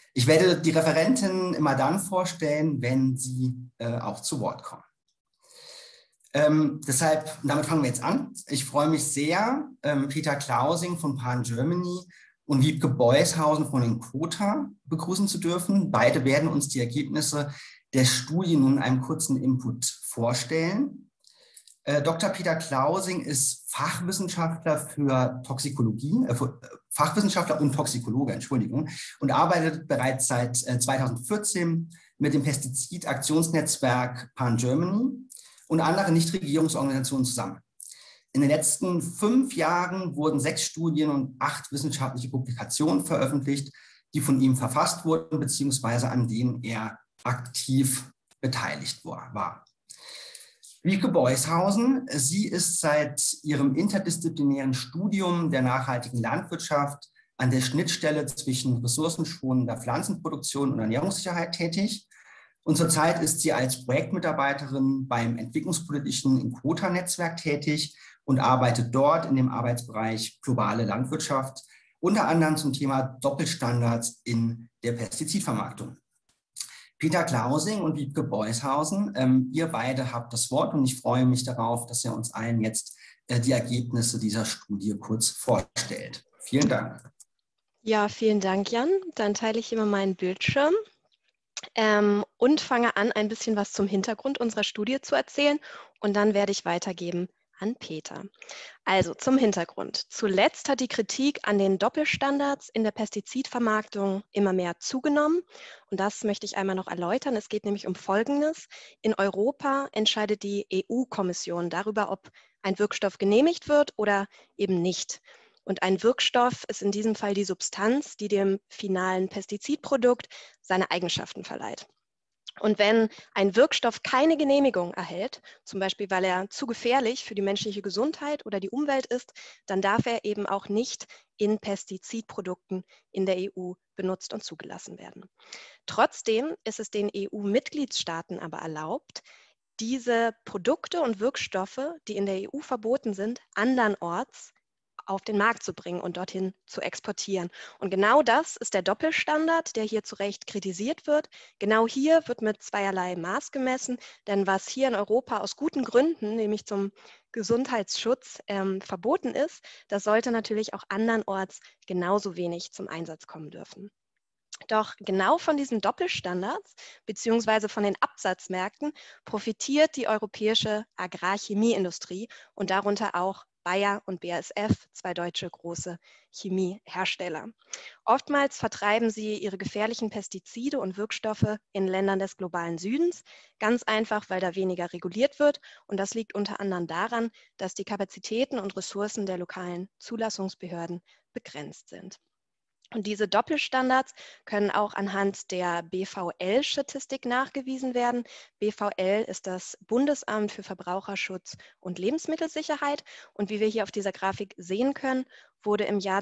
Ich werde die Referentin immer dann vorstellen, wenn sie auch zu Wort kommen. Damit fangen wir jetzt an. Ich freue mich sehr, Peter Klausing von Pan Germany und Wiebke Beushausen von Encota begrüßen zu dürfen. Beide werden uns die Ergebnisse der Studie nun in einem kurzen Input vorstellen. Dr. Peter Klausing ist Fachwissenschaftler für Toxikologie, Fachwissenschaftler und Toxikologe, Entschuldigung, und arbeitet bereits seit 2014 mit dem Pestizidaktionsnetzwerk Pan Germany und anderen Nichtregierungsorganisationen zusammen. In den letzten 5 Jahren wurden 6 Studien und 8 wissenschaftliche Publikationen veröffentlicht, die von ihm verfasst wurden, beziehungsweise an denen er aktiv beteiligt war. Wiebke Beushausen, sie ist seit ihrem interdisziplinären Studium der nachhaltigen Landwirtschaft an der Schnittstelle zwischen ressourcenschonender Pflanzenproduktion und Ernährungssicherheit tätig. Und zurzeit ist sie als Projektmitarbeiterin beim entwicklungspolitischen Encota-Netzwerk tätig und arbeitet dort in dem Arbeitsbereich globale Landwirtschaft, unter anderem zum Thema Doppelstandards in der Pestizidvermarktung. Peter Klausing und Wiebke Beushausen, ihr beide habt das Wort und ich freue mich darauf, dass ihr uns allen jetzt die Ergebnisse dieser Studie kurz vorstellt. Vielen Dank. Ja, vielen Dank, Jan. Dann teile ich immer meinen Bildschirm und fange an, ein bisschen was zum Hintergrund unserer Studie zu erzählen und dann werde ich weitergeben an Peter. Also zum Hintergrund. Zuletzt hat die Kritik an den Doppelstandards in der Pestizidvermarktung immer mehr zugenommen. Und das möchte ich einmal noch erläutern. Es geht nämlich um Folgendes. In Europa entscheidet die EU-Kommission darüber, ob ein Wirkstoff genehmigt wird oder eben nicht. Und ein Wirkstoff ist in diesem Fall die Substanz, die dem finalen Pestizidprodukt seine Eigenschaften verleiht. Und wenn ein Wirkstoff keine Genehmigung erhält, zum Beispiel weil er zu gefährlich für die menschliche Gesundheit oder die Umwelt ist, dann darf er eben auch nicht in Pestizidprodukten in der EU benutzt und zugelassen werden. Trotzdem ist es den EU-Mitgliedstaaten aber erlaubt, diese Produkte und Wirkstoffe, die in der EU verboten sind, andernorts auf den Markt zu bringen und dorthin zu exportieren. Und genau das ist der Doppelstandard, der hier zu Recht kritisiert wird. Genau hier wird mit zweierlei Maß gemessen, denn was hier in Europa aus guten Gründen, nämlich zum Gesundheitsschutz, verboten ist, das sollte natürlich auch andernorts genauso wenig zum Einsatz kommen dürfen. Doch genau von diesen Doppelstandards beziehungsweise von den Absatzmärkten profitiert die europäische Agrarchemieindustrie und darunter auch Bayer und BASF, 2 deutsche große Chemiehersteller. Oftmals vertreiben sie ihre gefährlichen Pestizide und Wirkstoffe in Ländern des globalen Südens, ganz einfach, weil da weniger reguliert wird. Und das liegt unter anderem daran, dass die Kapazitäten und Ressourcen der lokalen Zulassungsbehörden begrenzt sind. Und diese Doppelstandards können auch anhand der BVL-Statistik nachgewiesen werden. BVL ist das Bundesamt für Verbraucherschutz und Lebensmittelsicherheit. Und wie wir hier auf dieser Grafik sehen können, wurde im Jahr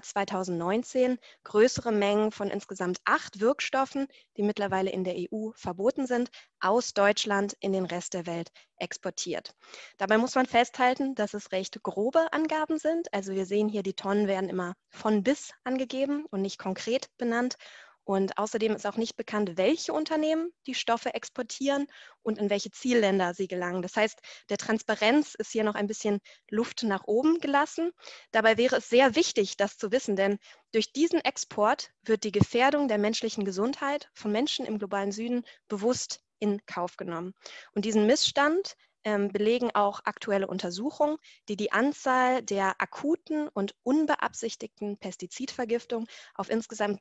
2019 größere Mengen von insgesamt 8 Wirkstoffen, die mittlerweile in der EU verboten sind, aus Deutschland in den Rest der Welt exportiert. Dabei muss man festhalten, dass es recht grobe Angaben sind. Also wir sehen hier, die Tonnen werden immer von bis angegeben und nicht konkret benannt. Und außerdem ist auch nicht bekannt, welche Unternehmen die Stoffe exportieren und in welche Zielländer sie gelangen. Das heißt, der Transparenz ist hier noch ein bisschen Luft nach oben gelassen. Dabei wäre es sehr wichtig, das zu wissen, denn durch diesen Export wird die Gefährdung der menschlichen Gesundheit von Menschen im globalen Süden bewusst in Kauf genommen. Und diesen Missstand belegen auch aktuelle Untersuchungen, die die Anzahl der akuten und unbeabsichtigten Pestizidvergiftungen auf insgesamt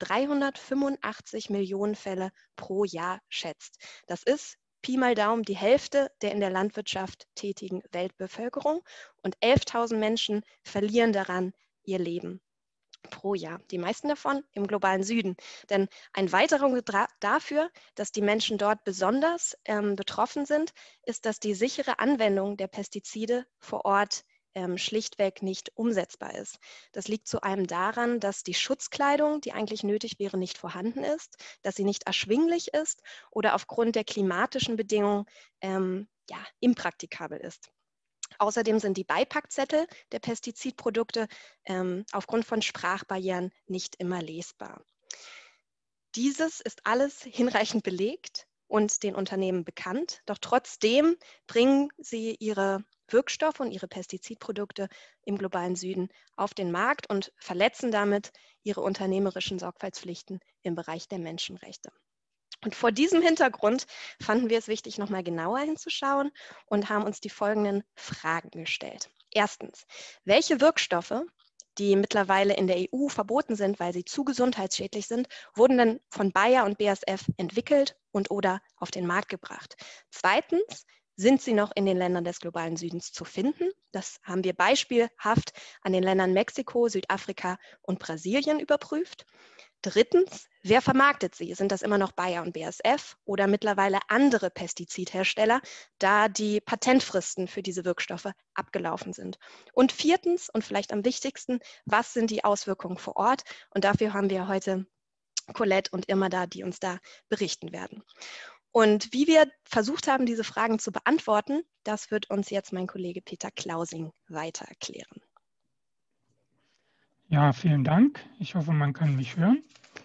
385 Millionen Fälle pro Jahr schätzt. Das ist Pi mal Daumen die Hälfte der in der Landwirtschaft tätigen Weltbevölkerung und 11.000 Menschen verlieren daran ihr Leben pro Jahr. Die meisten davon im globalen Süden. Denn ein weiterer Grund dafür, dass die Menschen dort besonders betroffen sind, ist, dass die sichere Anwendung der Pestizide vor Ort schlichtweg nicht umsetzbar ist. Das liegt zu einem daran, dass die Schutzkleidung, die eigentlich nötig wäre, nicht vorhanden ist, dass sie nicht erschwinglich ist oder aufgrund der klimatischen Bedingungen impraktikabel ist. Außerdem sind die Beipackzettel der Pestizidprodukte aufgrund von Sprachbarrieren nicht immer lesbar. Dieses ist alles hinreichend belegt und den Unternehmen bekannt. Doch trotzdem bringen sie ihre Wirkstoffe und ihre Pestizidprodukte im globalen Süden auf den Markt und verletzen damit ihre unternehmerischen Sorgfaltspflichten im Bereich der Menschenrechte. Und vor diesem Hintergrund fanden wir es wichtig, nochmal genauer hinzuschauen und haben uns die folgenden Fragen gestellt. Erstens, welche Wirkstoffe, die mittlerweile in der EU verboten sind, weil sie zu gesundheitsschädlich sind, wurden denn von Bayer und BASF entwickelt und oder auf den Markt gebracht? Zweitens, sind sie noch in den Ländern des globalen Südens zu finden? Das haben wir beispielhaft an den Ländern Mexiko, Südafrika und Brasilien überprüft. Drittens, wer vermarktet sie? Sind das immer noch Bayer und BASF oder mittlerweile andere Pestizidhersteller, da die Patentfristen für diese Wirkstoffe abgelaufen sind? Und viertens, und vielleicht am wichtigsten, was sind die Auswirkungen vor Ort? Und dafür haben wir heute Colette und Irma da, die uns da berichten werden. Und wie wir versucht haben, diese Fragen zu beantworten, das wird uns jetzt mein Kollege Peter Klausing weiter erklären. Ja, vielen Dank. Ich hoffe, man kann mich hören.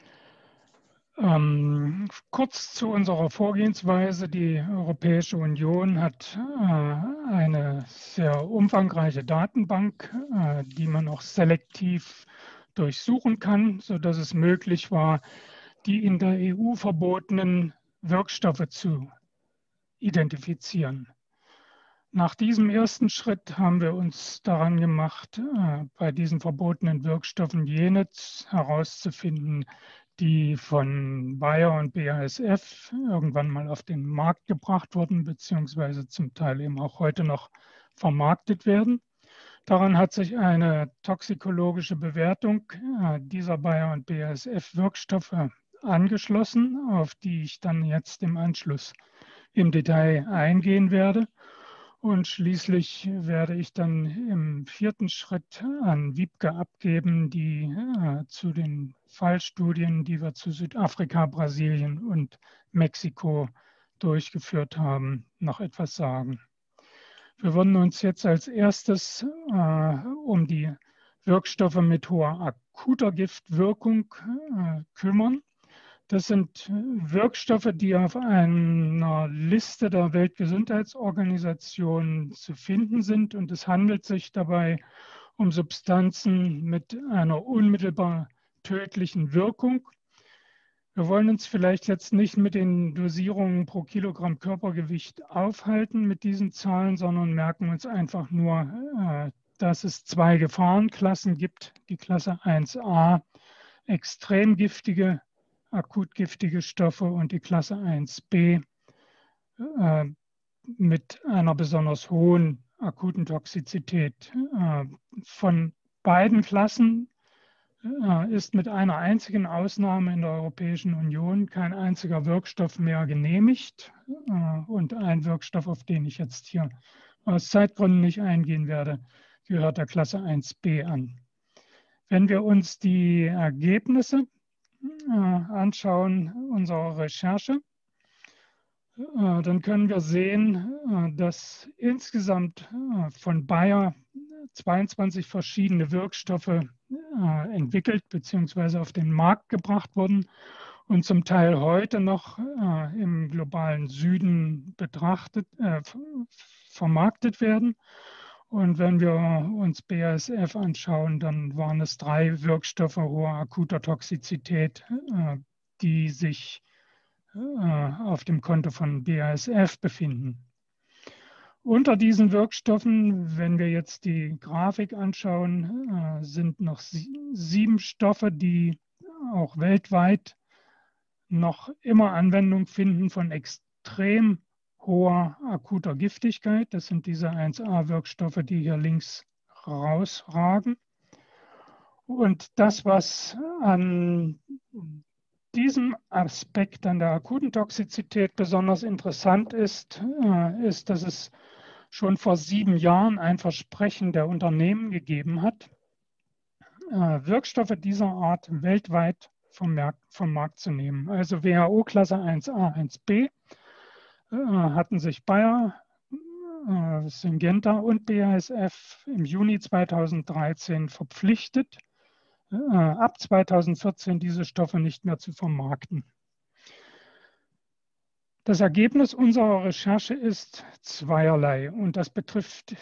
Kurz zu unserer Vorgehensweise. Die Europäische Union hat eine sehr umfangreiche Datenbank, die man auch selektiv durchsuchen kann, sodass es möglich war, die in der EU verbotenen Wirkstoffe zu identifizieren. Nach diesem ersten Schritt haben wir uns daran gemacht, bei diesen verbotenen Wirkstoffen jene herauszufinden, die von Bayer und BASF irgendwann mal auf den Markt gebracht wurden, beziehungsweise zum Teil eben auch heute noch vermarktet werden. Daran hat sich eine toxikologische Bewertung dieser Bayer und BASF-Wirkstoffe angeschlossen, auf die ich dann jetzt im Anschluss im Detail eingehen werde. Und schließlich werde ich dann im vierten Schritt an Wiebke abgeben, die zu den Fallstudien, die wir zu Südafrika, Brasilien und Mexiko durchgeführt haben, noch etwas sagen. Wir würden uns jetzt als erstes um die Wirkstoffe mit hoher akuter Giftwirkung kümmern. Das sind Wirkstoffe, die auf einer Liste der Weltgesundheitsorganisation zu finden sind. Und es handelt sich dabei um Substanzen mit einer unmittelbar tödlichen Wirkung. Wir wollen uns vielleicht jetzt nicht mit den Dosierungen pro Kilogramm Körpergewicht aufhalten mit diesen Zahlen, sondern merken uns einfach nur, dass es zwei Gefahrenklassen gibt. Die Klasse 1a, extrem giftige, akut giftige Stoffe, und die Klasse 1b mit einer besonders hohen akuten Toxizität. Von beiden Klassen ist mit einer einzigen Ausnahme in der Europäischen Union kein einziger Wirkstoff mehr genehmigt. Und ein Wirkstoff, auf den ich jetzt hier aus Zeitgründen nicht eingehen werde, gehört der Klasse 1b an. Wenn wir uns die Ergebnisse anschauen unserer Recherche, dann können wir sehen, dass insgesamt von Bayer 22 verschiedene Wirkstoffe entwickelt bzw. auf den Markt gebracht wurden und zum Teil heute noch im globalen Süden vermarktet werden. Und wenn wir uns BASF anschauen, dann waren es 3 Wirkstoffe hoher akuter Toxizität, die sich auf dem Konto von BASF befinden. Unter diesen Wirkstoffen, wenn wir jetzt die Grafik anschauen, sind noch 7 Stoffe, die auch weltweit noch immer Anwendung finden von extrem hoher akuter Giftigkeit. Das sind diese 1a-Wirkstoffe, die hier links rausragen. Und das, was an diesem Aspekt an der akuten Toxizität besonders interessant ist, ist, dass es schon vor 7 Jahren ein Versprechen der Unternehmen gegeben hat, Wirkstoffe dieser Art weltweit vom Markt zu nehmen. Also WHO-Klasse 1a, 1b hatten sich Bayer, Syngenta und BASF im Juni 2013 verpflichtet, ab 2014 diese Stoffe nicht mehr zu vermarkten. Das Ergebnis unserer Recherche ist zweierlei und das betrifft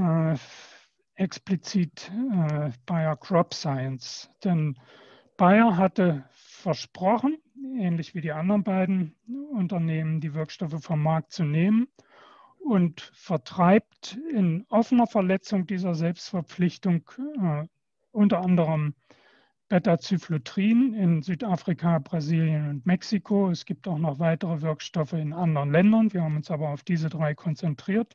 explizit Bayer Crop Science. Denn Bayer hatte versprochen, ähnlich wie die anderen beiden Unternehmen, die Wirkstoffe vom Markt zu nehmen und vertreibt in offener Verletzung dieser Selbstverpflichtung unter anderem Beta-Zyflutrin in Südafrika, Brasilien und Mexiko. Es gibt auch noch weitere Wirkstoffe in anderen Ländern. Wir haben uns aber auf diese 3 konzentriert.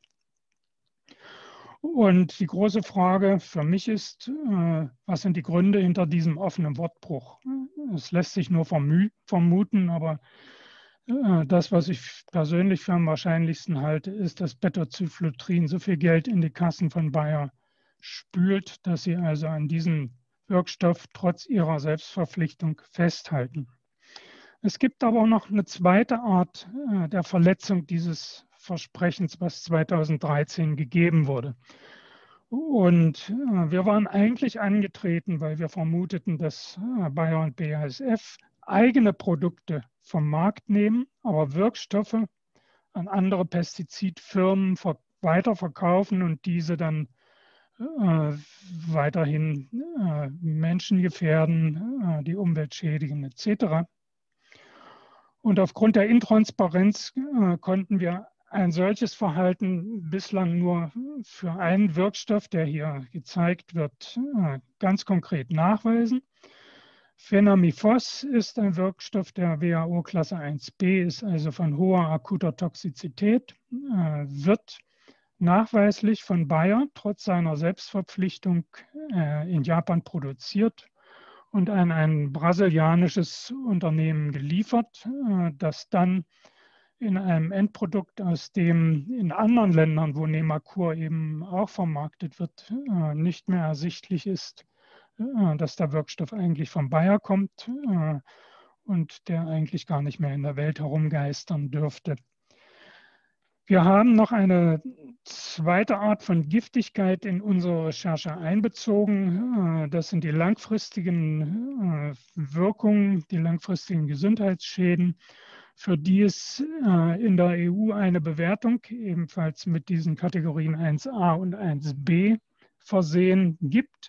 Und die große Frage für mich ist, was sind die Gründe hinter diesem offenen Wortbruch? Es lässt sich nur vermuten, aber das, was ich persönlich für am wahrscheinlichsten halte, ist, dass Beta-Zyflutrin so viel Geld in die Kassen von Bayer spült, dass sie also an diesem Wirkstoff trotz ihrer Selbstverpflichtung festhalten. Es gibt aber auch noch eine zweite Art der Verletzung dieses Versprechens, was 2013 gegeben wurde. Und wir waren eigentlich angetreten, weil wir vermuteten, dass Bayer und BASF eigene Produkte vom Markt nehmen, aber Wirkstoffe an andere Pestizidfirmen weiterverkaufen und diese dann weiterhin Menschen gefährden, die Umwelt schädigen etc. Und aufgrund der Intransparenz konnten wir ein solches Verhalten bislang nur für einen Wirkstoff, der hier gezeigt wird, ganz konkret nachweisen. Phenamifos ist ein Wirkstoff der WHO Klasse 1b, ist also von hoher akuter Toxizität, wird nachweislich von Bayer trotz seiner Selbstverpflichtung in Japan produziert und an ein brasilianisches Unternehmen geliefert, das dann in einem Endprodukt, aus dem in anderen Ländern, wo Nemacur eben auch vermarktet wird, nicht mehr ersichtlich ist, dass der Wirkstoff eigentlich von Bayer kommt und der eigentlich gar nicht mehr in der Welt herumgeistern dürfte. Wir haben noch eine zweite Art von Giftigkeit in unsere Recherche einbezogen. Das sind die langfristigen Wirkungen, die langfristigen Gesundheitsschäden, für die es in der EU eine Bewertung ebenfalls mit diesen Kategorien 1a und 1b versehen gibt.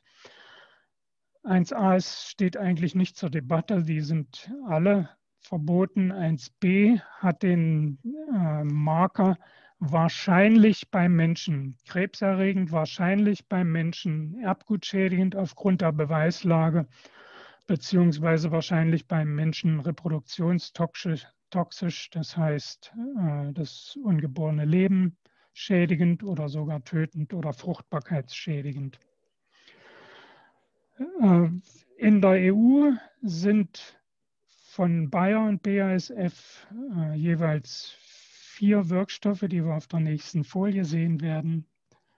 1a steht eigentlich nicht zur Debatte, die sind alle verboten. 1b hat den Marker wahrscheinlich beim Menschen krebserregend, wahrscheinlich beim Menschen erbgutschädigend aufgrund der Beweislage, beziehungsweise wahrscheinlich beim Menschen reproduktionstoxisch, das heißt das ungeborene Leben schädigend oder sogar tötend oder fruchtbarkeitsschädigend. In der EU sind von Bayer und BASF jeweils 4 Wirkstoffe, die wir auf der nächsten Folie sehen werden,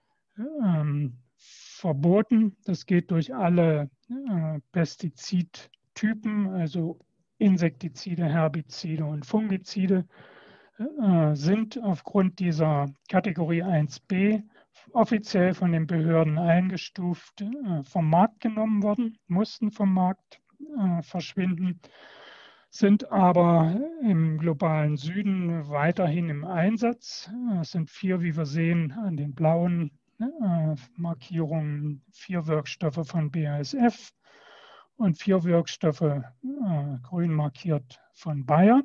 verboten. Das geht durch alle Pestizidtypen, also Insektizide, Herbizide und Fungizide, sind aufgrund dieser Kategorie 1b offiziell von den Behörden eingestuft, vom Markt genommen worden, mussten vom Markt verschwinden, sind aber im globalen Süden weiterhin im Einsatz. Es sind 4, wie wir sehen, an den blauen Markierungen, 4 Wirkstoffe von BASF und 4 Wirkstoffe grün markiert von Bayer.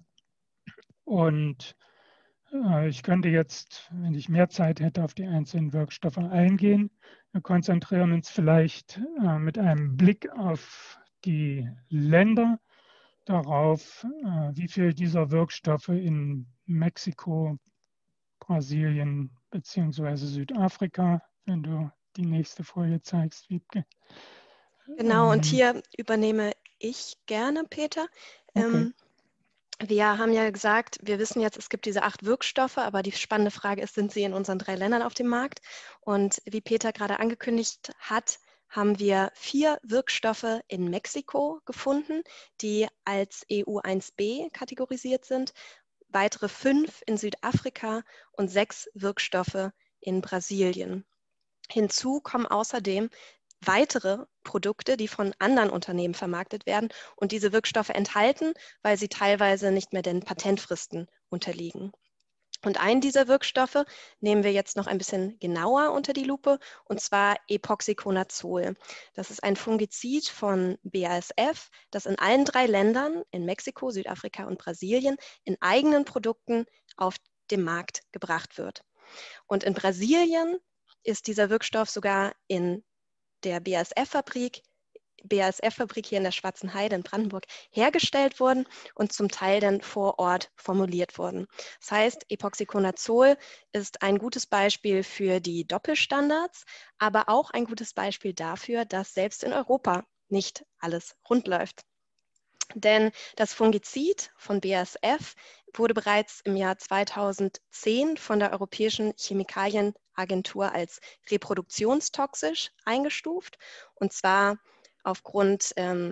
Und ich könnte jetzt, wenn ich mehr Zeit hätte, auf die einzelnen Wirkstoffe eingehen. Wir konzentrieren uns vielleicht mit einem Blick auf die Länder darauf, wie viel dieser Wirkstoffe in Mexiko, Brasilien bzw. Südafrika, wenn du die nächste Folie zeigst, Wiebke. Genau, und hier übernehme ich gerne, Peter. Okay. Wir haben ja gesagt, wir wissen jetzt, es gibt diese 8 Wirkstoffe, aber die spannende Frage ist, sind sie in unseren 3 Ländern auf dem Markt? Und wie Peter gerade angekündigt hat, haben wir 4 Wirkstoffe in Mexiko gefunden, die als EU 1b kategorisiert sind, weitere 5 in Südafrika und 6 Wirkstoffe in Brasilien. Hinzu kommen außerdem weitere Produkte, die von anderen Unternehmen vermarktet werden und diese Wirkstoffe enthalten, weil sie teilweise nicht mehr den Patentfristen unterliegen. Und einen dieser Wirkstoffe nehmen wir jetzt noch ein bisschen genauer unter die Lupe, und zwar Epoxiconazol. Das ist ein Fungizid von BASF, das in allen 3 Ländern, in Mexiko, Südafrika und Brasilien, in eigenen Produkten auf den Markt gebracht wird. Und in Brasilien ist dieser Wirkstoff sogar in der BASF-Fabrik hier in der Schwarzen Heide in Brandenburg hergestellt worden und zum Teil dann vor Ort formuliert worden. Das heißt, Epoxiconazol ist ein gutes Beispiel für die Doppelstandards, aber auch ein gutes Beispiel dafür, dass selbst in Europa nicht alles rund läuft. Denn das Fungizid von BASF wurde bereits im Jahr 2010 von der Europäischen Chemikalienagentur als reproduktionstoxisch eingestuft. Und zwar aufgrund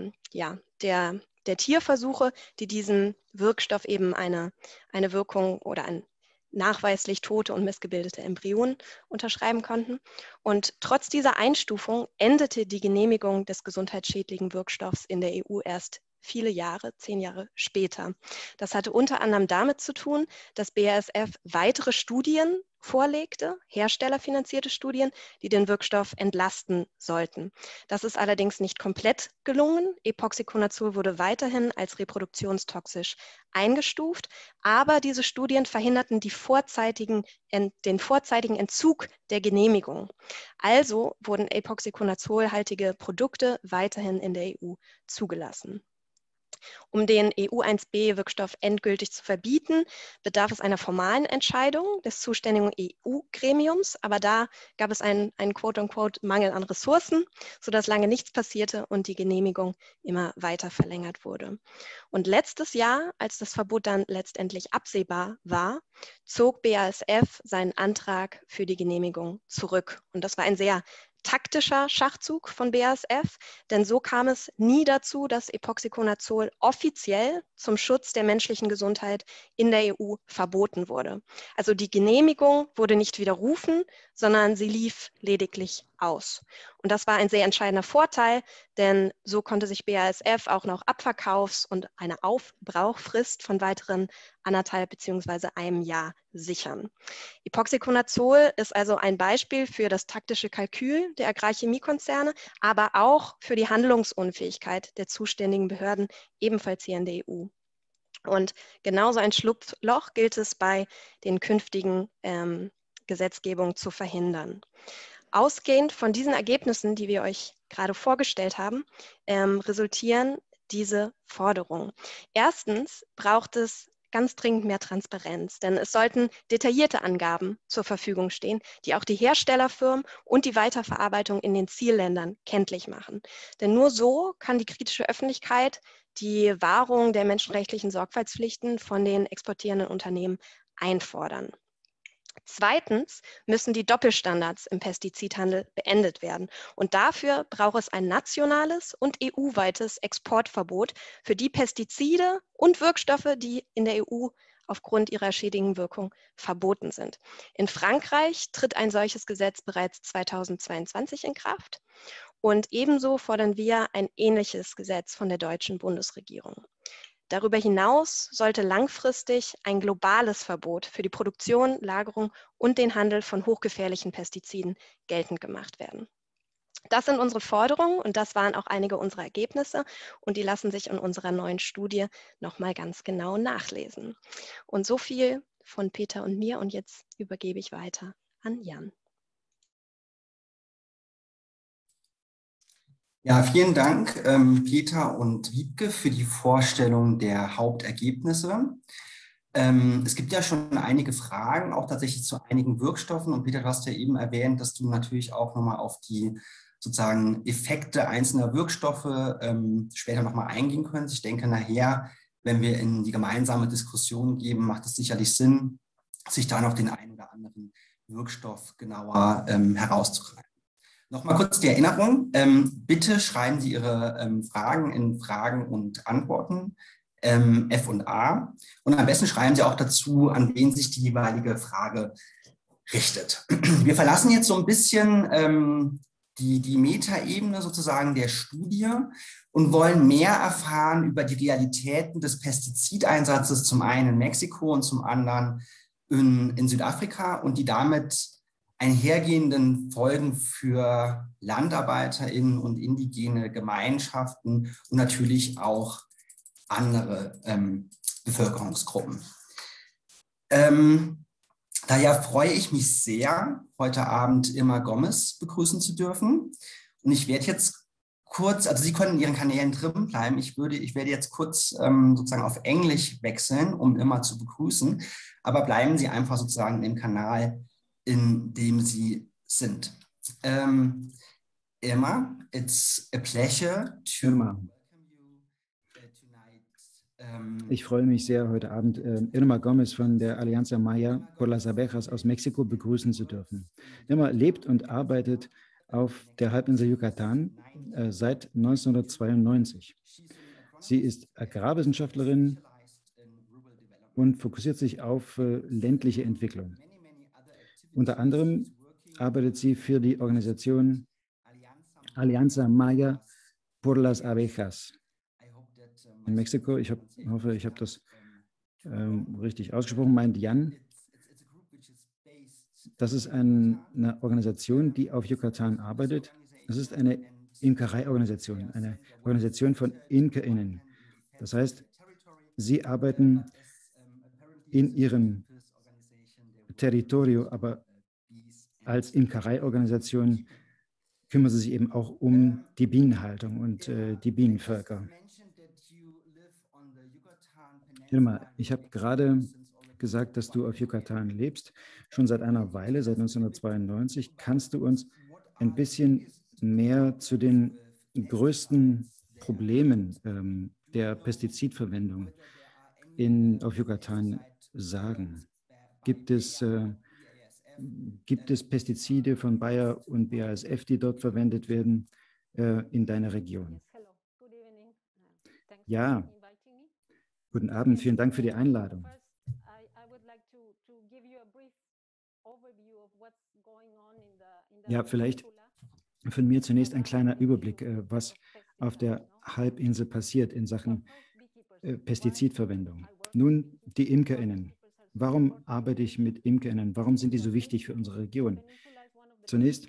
der Tierversuche, die diesem Wirkstoff eben eine Wirkung oder ein nachweislich tote und missgebildete Embryonen unterschreiben konnten. Und trotz dieser Einstufung endete die Genehmigung des gesundheitsschädlichen Wirkstoffs in der EU erst viele Jahre, 10 Jahre später. Das hatte unter anderem damit zu tun, dass BASF weitere Studien vorlegte, herstellerfinanzierte Studien, die den Wirkstoff entlasten sollten. Das ist allerdings nicht komplett gelungen. Epoxiconazol wurde weiterhin als reproduktionstoxisch eingestuft, aber diese Studien verhinderten den vorzeitigen Entzug der Genehmigung. Also wurden Epoxiconazolhaltige Produkte weiterhin in der EU zugelassen. Um den EU-1B-Wirkstoff endgültig zu verbieten, bedarf es einer formalen Entscheidung des zuständigen EU-Gremiums, aber da gab es einen quote-unquote Mangel an Ressourcen, sodass lange nichts passierte und die Genehmigung immer weiter verlängert wurde. Und letztes Jahr, als das Verbot dann letztendlich absehbar war, zog BASF seinen Antrag für die Genehmigung zurück. Und das war ein sehr taktischer Schachzug von BASF, denn so kam es nie dazu, dass Epoxiconazol offiziell zum Schutz der menschlichen Gesundheit in der EU verboten wurde. Also die Genehmigung wurde nicht widerrufen, sondern sie lief lediglich aus. Und das war ein sehr entscheidender Vorteil, denn so konnte sich BASF auch noch Abverkaufs- und eine Aufbrauchfrist von weiteren 1,5 bzw. einem Jahr sichern. Epoxiconazol ist also ein Beispiel für das taktische Kalkül der Agrarchemiekonzerne, aber auch für die Handlungsunfähigkeit der zuständigen Behörden, ebenfalls hier in der EU. Und genauso ein Schlupfloch gilt es bei den künftigen Gesetzgebungen zu verhindern. Ausgehend von diesen Ergebnissen, die wir euch gerade vorgestellt haben, resultieren diese Forderungen. Erstens braucht es ganz dringend mehr Transparenz, denn es sollten detaillierte Angaben zur Verfügung stehen, die auch die Herstellerfirmen und die Weiterverarbeitung in den Zielländern kenntlich machen. Denn nur so kann die kritische Öffentlichkeit die Wahrung der menschenrechtlichen Sorgfaltspflichten von den exportierenden Unternehmen einfordern. Zweitens müssen die Doppelstandards im Pestizidhandel beendet werden. Und dafür braucht es ein nationales und EU-weites Exportverbot für die Pestizide und Wirkstoffe, die in der EU aufgrund ihrer schädigenden Wirkung verboten sind. In Frankreich tritt ein solches Gesetz bereits 2022 in Kraft. Und ebenso fordern wir ein ähnliches Gesetz von der deutschen Bundesregierung. Darüber hinaus sollte langfristig ein globales Verbot für die Produktion, Lagerung und den Handel von hochgefährlichen Pestiziden geltend gemacht werden. Das sind unsere Forderungen und das waren auch einige unserer Ergebnisse und die lassen sich in unserer neuen Studie nochmal ganz genau nachlesen. Und so viel von Peter und mir und jetzt übergebe ich weiter an Jan. Ja, vielen Dank, Peter und Wiebke, für die Vorstellung der Hauptergebnisse. Es gibt ja schon einige Fragen, auch tatsächlich zu einigen Wirkstoffen. Und Peter, du hast ja eben erwähnt, dass du natürlich auch nochmal auf die sozusagen Effekte einzelner Wirkstoffe später nochmal eingehen könntest. Ich denke, nachher, wenn wir in die gemeinsame Diskussion gehen, macht es sicherlich Sinn, sich da noch den einen oder anderen Wirkstoff genauer herauszugreifen. Nochmal kurz die Erinnerung, bitte schreiben Sie Ihre Fragen in Fragen und Antworten, F und A. Und am besten schreiben Sie auch dazu, an wen sich die jeweilige Frage richtet. Wir verlassen jetzt so ein bisschen die Metaebene sozusagen der Studie und wollen mehr erfahren über die Realitäten des Pestizideinsatzes, zum einen in Mexiko und zum anderen in Südafrika und die damit einhergehenden Folgen für LandarbeiterInnen und indigene Gemeinschaften und natürlich auch andere Bevölkerungsgruppen. Daher freue ich mich sehr, heute Abend Irma Gomez begrüßen zu dürfen. Und ich werde jetzt kurz, also Sie können in Ihren Kanälen drin bleiben, ich werde jetzt kurz sozusagen auf Englisch wechseln, um Irma zu begrüßen, aber bleiben Sie einfach sozusagen im Kanal, in dem Sie sind. Irma, it's a pleasure to welcome you tonight. Ich freue mich sehr, heute Abend Irma Gomez von der Alianza Maya por las Abejas aus Mexiko begrüßen zu dürfen. Irma lebt und arbeitet auf der Halbinsel Yucatan seit 1992. Sie ist Agrarwissenschaftlerin und fokussiert sich auf ländliche Entwicklung. Unter anderem arbeitet sie für die Organisation Alianza Maya por las Abejas in Mexiko. Ich hoffe, ich habe das richtig ausgesprochen, meint Jan. Das ist eine Organisation, die auf Yucatan arbeitet. Das ist eine Imkerei-Organisation, eine Organisation von ImkerInnen. Das heißt, sie arbeiten in ihrem Territorio, aber als Imkerei-Organisation kümmern sie sich eben auch um die Bienenhaltung und die Bienenvölker. Irma, ich habe gerade gesagt, dass du auf Yucatan lebst, schon seit einer Weile, seit 1992. Kannst du uns ein bisschen mehr zu den größten Problemen der Pestizidverwendung auf Yucatan sagen? Gibt es Pestizide von Bayer und BASF, die dort verwendet werden in deiner Region? Ja, guten Abend, vielen Dank für die Einladung. Ja, vielleicht von mir zunächst ein kleiner Überblick, was auf der Halbinsel passiert in Sachen Pestizidverwendung. Nun, die ImkerInnen. Warum arbeite ich mit ImkerInnen? Warum sind die so wichtig für unsere Region? Zunächst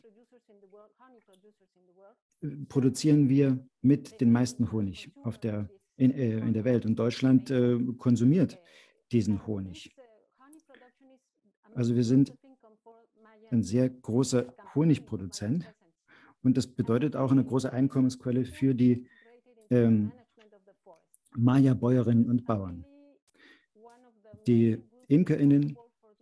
produzieren wir mit den meisten Honig in der Welt und Deutschland konsumiert diesen Honig. Also wir sind ein sehr großer Honigproduzent und das bedeutet auch eine große Einkommensquelle für die Maya-Bäuerinnen und Bauern. Die ImkerInnen,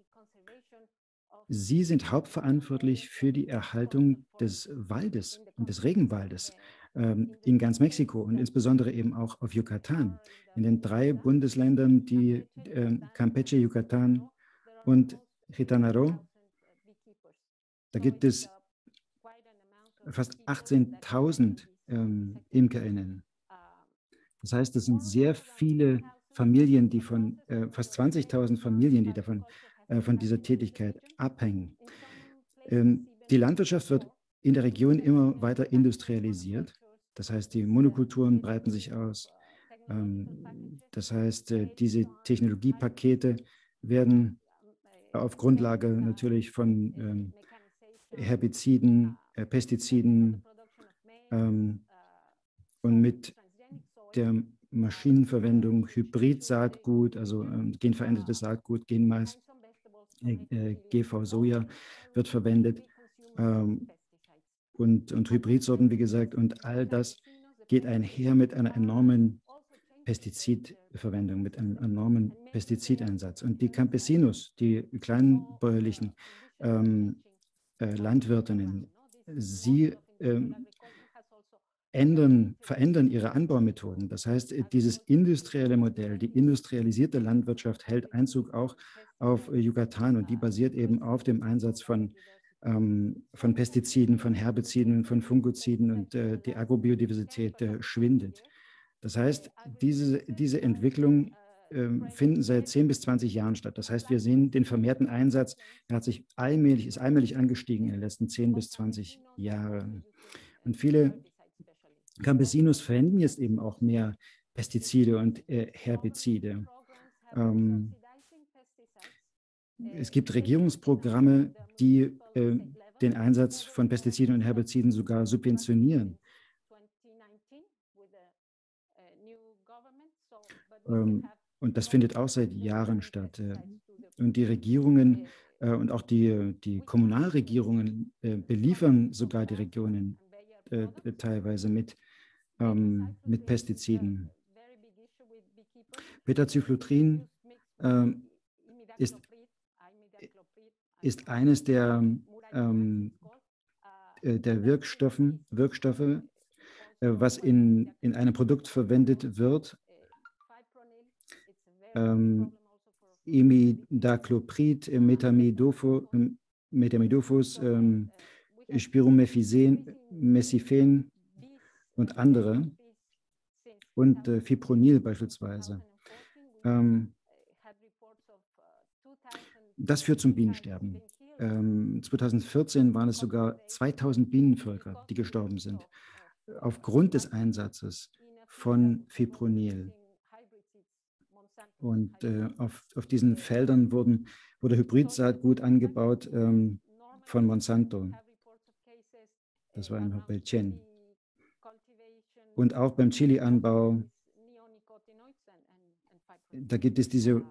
sie sind hauptverantwortlich für die Erhaltung des Waldes und des Regenwaldes in ganz Mexiko und insbesondere eben auch auf Yucatan. In den 3 Bundesländern, die Campeche, Yucatan und Quintana Roo, da gibt es fast 18.000 ImkerInnen. Das heißt, es sind sehr viele Familien, die fast 20.000 Familien, die von dieser Tätigkeit abhängen. Die Landwirtschaft wird in der Region immer weiter industrialisiert. Das heißt, die Monokulturen breiten sich aus. Das heißt, diese Technologiepakete werden auf Grundlage natürlich von Herbiziden, Pestiziden und mit der Maschinenverwendung, Hybrid-Saatgut, also genverändertes Saatgut, Genmais, GV-Soja wird verwendet und Hybridsorten, wie gesagt, und all das geht einher mit einer enormen Pestizidverwendung, mit einem enormen Pestizideinsatz. Und die Campesinos, die kleinbäuerlichen Landwirtinnen, sie verändern ihre Anbaumethoden. Das heißt, dieses industrielle Modell, die industrialisierte Landwirtschaft hält Einzug auch auf Yucatan und die basiert eben auf dem Einsatz von Pestiziden, von Herbiziden, von Fungiziden und die Agrobiodiversität schwindet. Das heißt, diese Entwicklung finden seit 10 bis 20 Jahren statt. Das heißt, wir sehen den vermehrten Einsatz, er ist allmählich angestiegen in den letzten 10 bis 20 Jahren. Und viele Campesinos verwenden jetzt eben auch mehr Pestizide und Herbizide. Es gibt Regierungsprogramme, die den Einsatz von Pestiziden und Herbiziden sogar subventionieren. Und das findet auch seit Jahren statt. Und die Regierungen und auch die Kommunalregierungen beliefern sogar die Regionen teilweise mit Pestiziden. Beta-Cyclotrin ist eines der Wirkstoffe, was in einem Produkt verwendet wird. Imidacloprid, Methamidofos, Spiromethifen und andere und Fipronil beispielsweise. Das führt zum Bienensterben. 2014 waren es sogar 2000 Bienenvölker, die gestorben sind, aufgrund des Einsatzes von Fipronil. Und auf diesen Feldern wurde Hybridsaatgut angebaut von Monsanto. Das war in Hopelchen. Und auch beim Chili-Anbau, da gibt es diese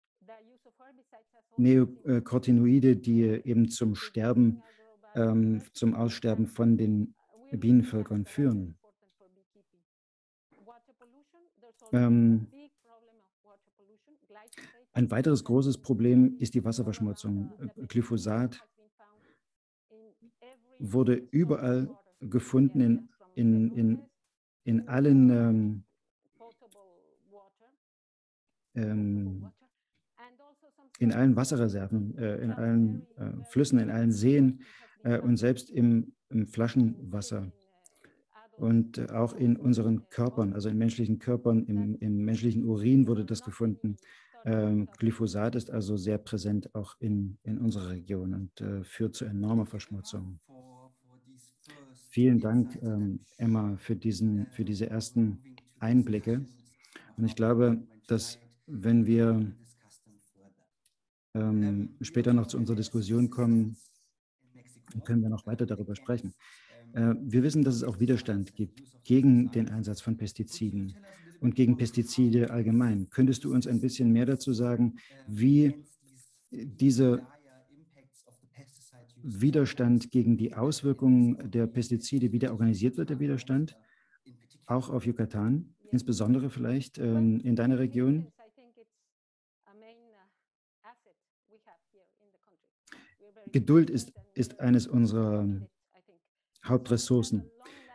Neonicotinoide, die eben zum Aussterben von den Bienenvölkern führen. Ein weiteres großes Problem ist die Wasserverschmutzung. Glyphosat wurde überall gefunden in allen Wasserreserven, in allen Flüssen, in allen Seen und selbst im Flaschenwasser. Und auch in unseren Körpern, also in menschlichen Körpern, im menschlichen Urin wurde das gefunden. Glyphosat ist also sehr präsent auch in unserer Region und führt zu enormer Verschmutzung. Vielen Dank, Emma, für diese ersten Einblicke. Und ich glaube, dass wenn wir später noch zu unserer Diskussion kommen, können wir noch weiter darüber sprechen. Wir wissen, dass es auch Widerstand gibt gegen den Einsatz von Pestiziden und gegen Pestizide allgemein. Könntest du uns ein bisschen mehr dazu sagen, wie dieser Widerstand gegen die Auswirkungen der Pestizide, wie der organisiert wird, der Widerstand, auch auf Yucatan, insbesondere vielleicht in deiner Region? Geduld ist eines unserer Hauptressourcen.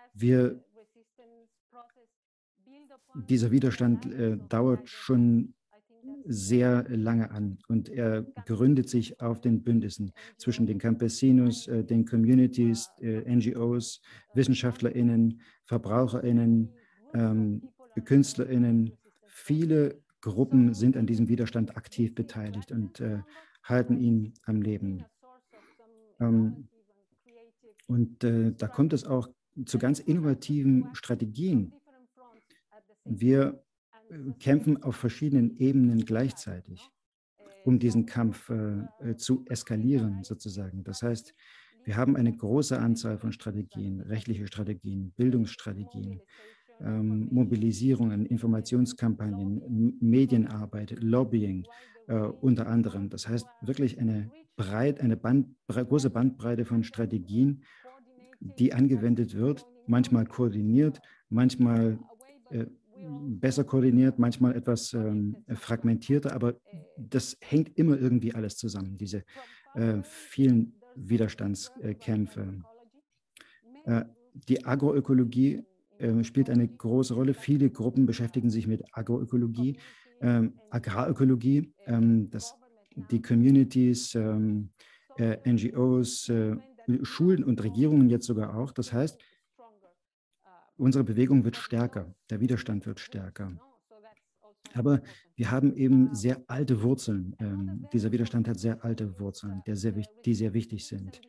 Dieser Widerstand dauert schon sehr lange an und er gründet sich auf den Bündnissen zwischen den Campesinos, den Communities, NGOs, WissenschaftlerInnen, VerbraucherInnen, KünstlerInnen. Viele Gruppen sind an diesem Widerstand aktiv beteiligt und halten ihn am Leben. Da kommt es auch zu ganz innovativen Strategien. Wir kämpfen auf verschiedenen Ebenen gleichzeitig, um diesen Kampf zu eskalieren, sozusagen. Das heißt, wir haben eine große Anzahl von Strategien, rechtliche Strategien, Bildungsstrategien, Mobilisierungen, Informationskampagnen, Medienarbeit, Lobbying unter anderem. Das heißt, wirklich eine große Bandbreite von Strategien, die angewendet wird, manchmal koordiniert, manchmal besser koordiniert, manchmal etwas fragmentierter, aber das hängt immer irgendwie alles zusammen, diese vielen Widerstandskämpfe. Die Agroökologie spielt eine große Rolle. Viele Gruppen beschäftigen sich mit Agroökologie, Agrarökologie, die Communities, NGOs, Schulen und Regierungen jetzt sogar auch. Das heißt, unsere Bewegung wird stärker, der Widerstand wird stärker. Aber wir haben eben sehr alte Wurzeln. Dieser Widerstand hat sehr alte Wurzeln, die sehr wichtig sind.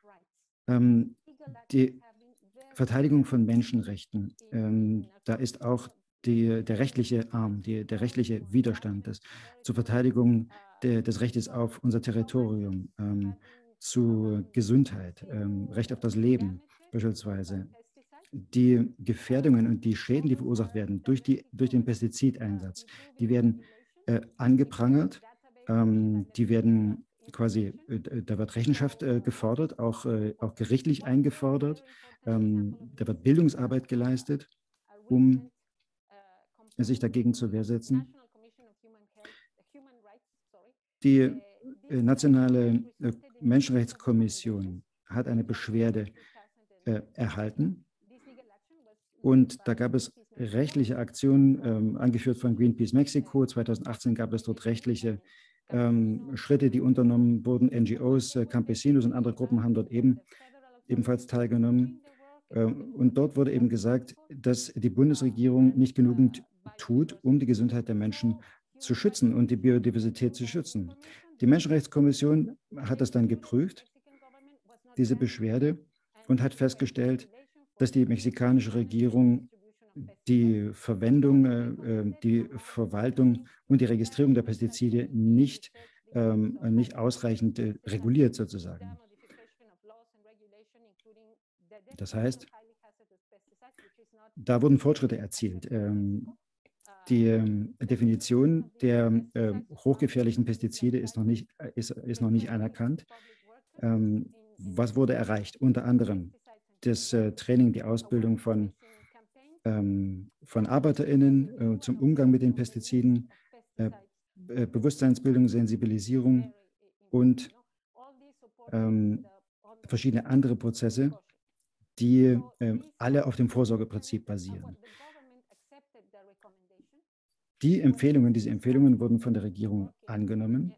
Die Verteidigung von Menschenrechten, da ist auch der rechtliche Arm, der rechtliche Widerstand zur Verteidigung des Rechtes auf unser Territorium, zu Gesundheit, Recht auf das Leben beispielsweise. Die Gefährdungen und die Schäden, die verursacht werden durch den Pestizideinsatz, die werden angeprangert, die werden quasi, da wird Rechenschaft gefordert, auch gerichtlich eingefordert, da wird Bildungsarbeit geleistet, um sich dagegen zur Wehr setzen. Die nationale Menschenrechtskommission hat eine Beschwerde erhalten und da gab es rechtliche Aktionen, angeführt von Greenpeace Mexiko. 2018 gab es dort rechtliche Schritte, die unternommen wurden. NGOs, Campesinos und andere Gruppen haben dort ebenfalls teilgenommen. Und dort wurde eben gesagt, dass die Bundesregierung nicht genügend tut, um die Gesundheit der Menschen zu schützen und die Biodiversität zu schützen. Die Menschenrechtskommission hat das dann geprüft, diese Beschwerde, und hat festgestellt, dass die mexikanische Regierung die Verwendung, die Verwaltung und die Registrierung der Pestizide nicht ausreichend reguliert sozusagen. Das heißt, da wurden Fortschritte erzielt. Die Definition der hochgefährlichen Pestizide ist noch nicht anerkannt. Was wurde erreicht? Unter anderem das Training, die Ausbildung von ArbeiterInnen zum Umgang mit den Pestiziden, Bewusstseinsbildung, Sensibilisierung und verschiedene andere Prozesse, die alle auf dem Vorsorgeprinzip basieren. Diese Empfehlungen wurden von der Regierung angenommen.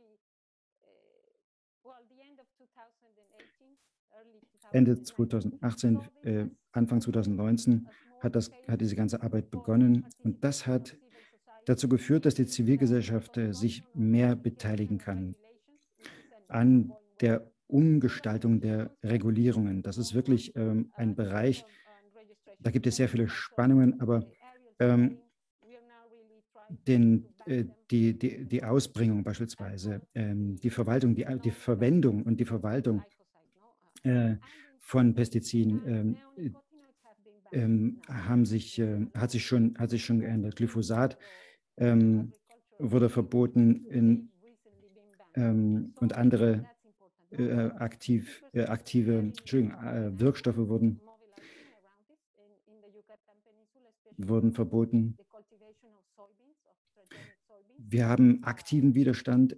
Ende 2018, Anfang 2019 hat diese ganze Arbeit begonnen und das hat dazu geführt, dass die Zivilgesellschaft sich mehr beteiligen kann an der Umgestaltung der Regulierungen. Das ist wirklich ein Bereich, da gibt es sehr viele Spannungen, aber die Ausbringung beispielsweise, die Verwaltung, die Verwendung und die Verwaltung von Pestiziden hat sich schon geändert. Glyphosat wurde verboten und andere aktive Wirkstoffe wurden verboten. Wir haben aktiven Widerstand,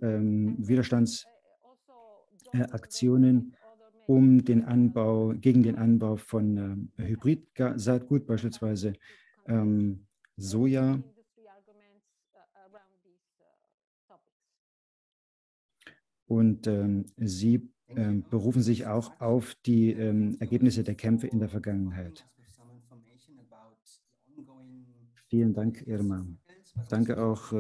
Widerstandsaktionen gegen den Anbau von Hybrid-Saatgut, beispielsweise Soja. Und sie berufen sich auch auf die Ergebnisse der Kämpfe in der Vergangenheit. Vielen Dank, Irma. Danke auch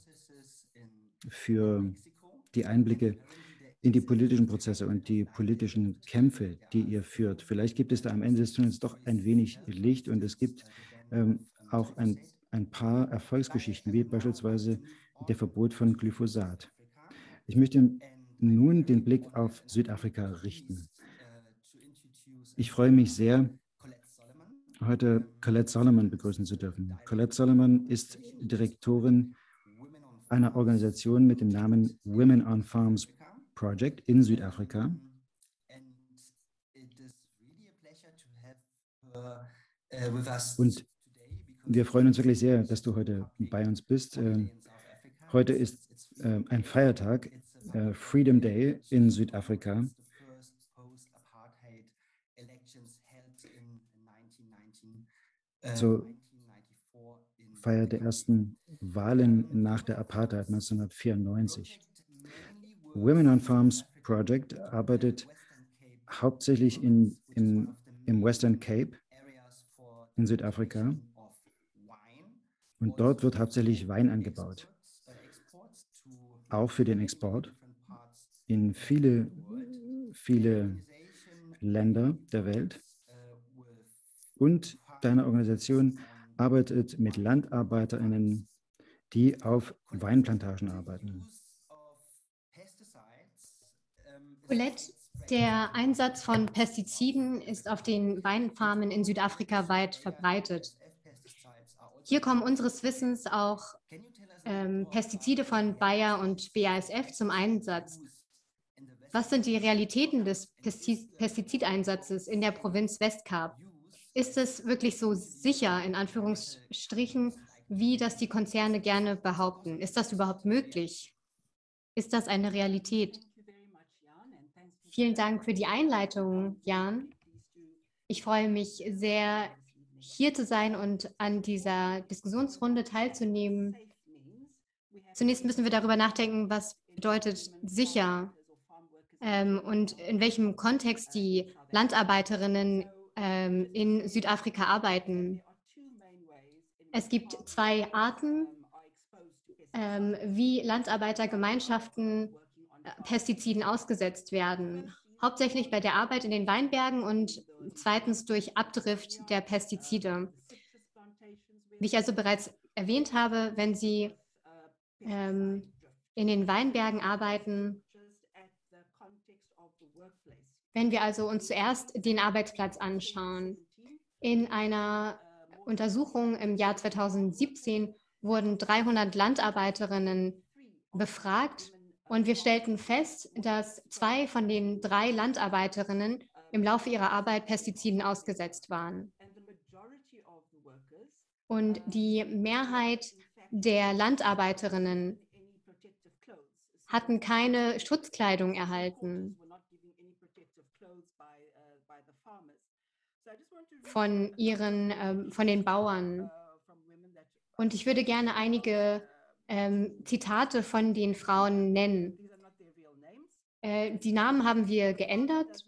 für die Einblicke in die politischen Prozesse und die politischen Kämpfe, die ihr führt. Vielleicht gibt es da am Ende des Tunnels doch ein wenig Licht und es gibt auch ein paar Erfolgsgeschichten, wie beispielsweise der Verbot von Glyphosat. Ich möchte nun den Blick auf Südafrika richten. Ich freue mich sehr, heute Colette Solomon begrüßen zu dürfen. Colette Solomon ist Direktorin einer Organisation mit dem Namen Women on Farms Project in Südafrika. Und wir freuen uns wirklich sehr, dass du heute bei uns bist. Heute ist ein Feiertag, Freedom Day in Südafrika. Zur Feier der ersten Wahlen nach der Apartheid 1994. Women on Farms Project arbeitet hauptsächlich im Western Cape in Südafrika Und dort wird hauptsächlich Wein angebaut, auch für den Export in viele Länder der Welt. Und deine Organisation arbeitet mit LandarbeiterInnen, die auf Weinplantagen arbeiten. Colette, der Einsatz von Pestiziden ist auf den Weinfarmen in Südafrika weit verbreitet. Hier kommen unseres Wissens auch Pestizide von Bayer und BASF zum Einsatz. Was sind die Realitäten des Pestizideinsatzes in der Provinz Westkap? Ist es wirklich so sicher, in Anführungsstrichen, wie das die Konzerne gerne behaupten? Ist das überhaupt möglich? Ist das eine Realität? Vielen Dank für die Einleitung, Jan. Ich freue mich sehr, hier zu sein und an dieser Diskussionsrunde teilzunehmen. Zunächst müssen wir darüber nachdenken, was bedeutet sicher und in welchem Kontext die Landarbeiterinnen in Südafrika arbeiten. Es gibt zwei Arten, wie Landarbeitergemeinschaften Pestiziden ausgesetzt werden. Hauptsächlich bei der Arbeit in den Weinbergen und zweitens durch Abdrift der Pestizide. Wie ich also bereits erwähnt habe, wenn Sie in den Weinbergen arbeiten, wenn wir also uns zuerst den Arbeitsplatz anschauen. In einer Untersuchung im Jahr 2017 wurden 300 Landarbeiterinnen befragt und wir stellten fest, dass 2 von den 3 Landarbeiterinnen im Laufe ihrer Arbeit Pestiziden ausgesetzt waren. Und die Mehrheit der Landarbeiterinnen hatten keine Schutzkleidung erhalten von den Bauern. Und ich würde gerne einige Zitate von den Frauen nennen. Die Namen haben wir geändert.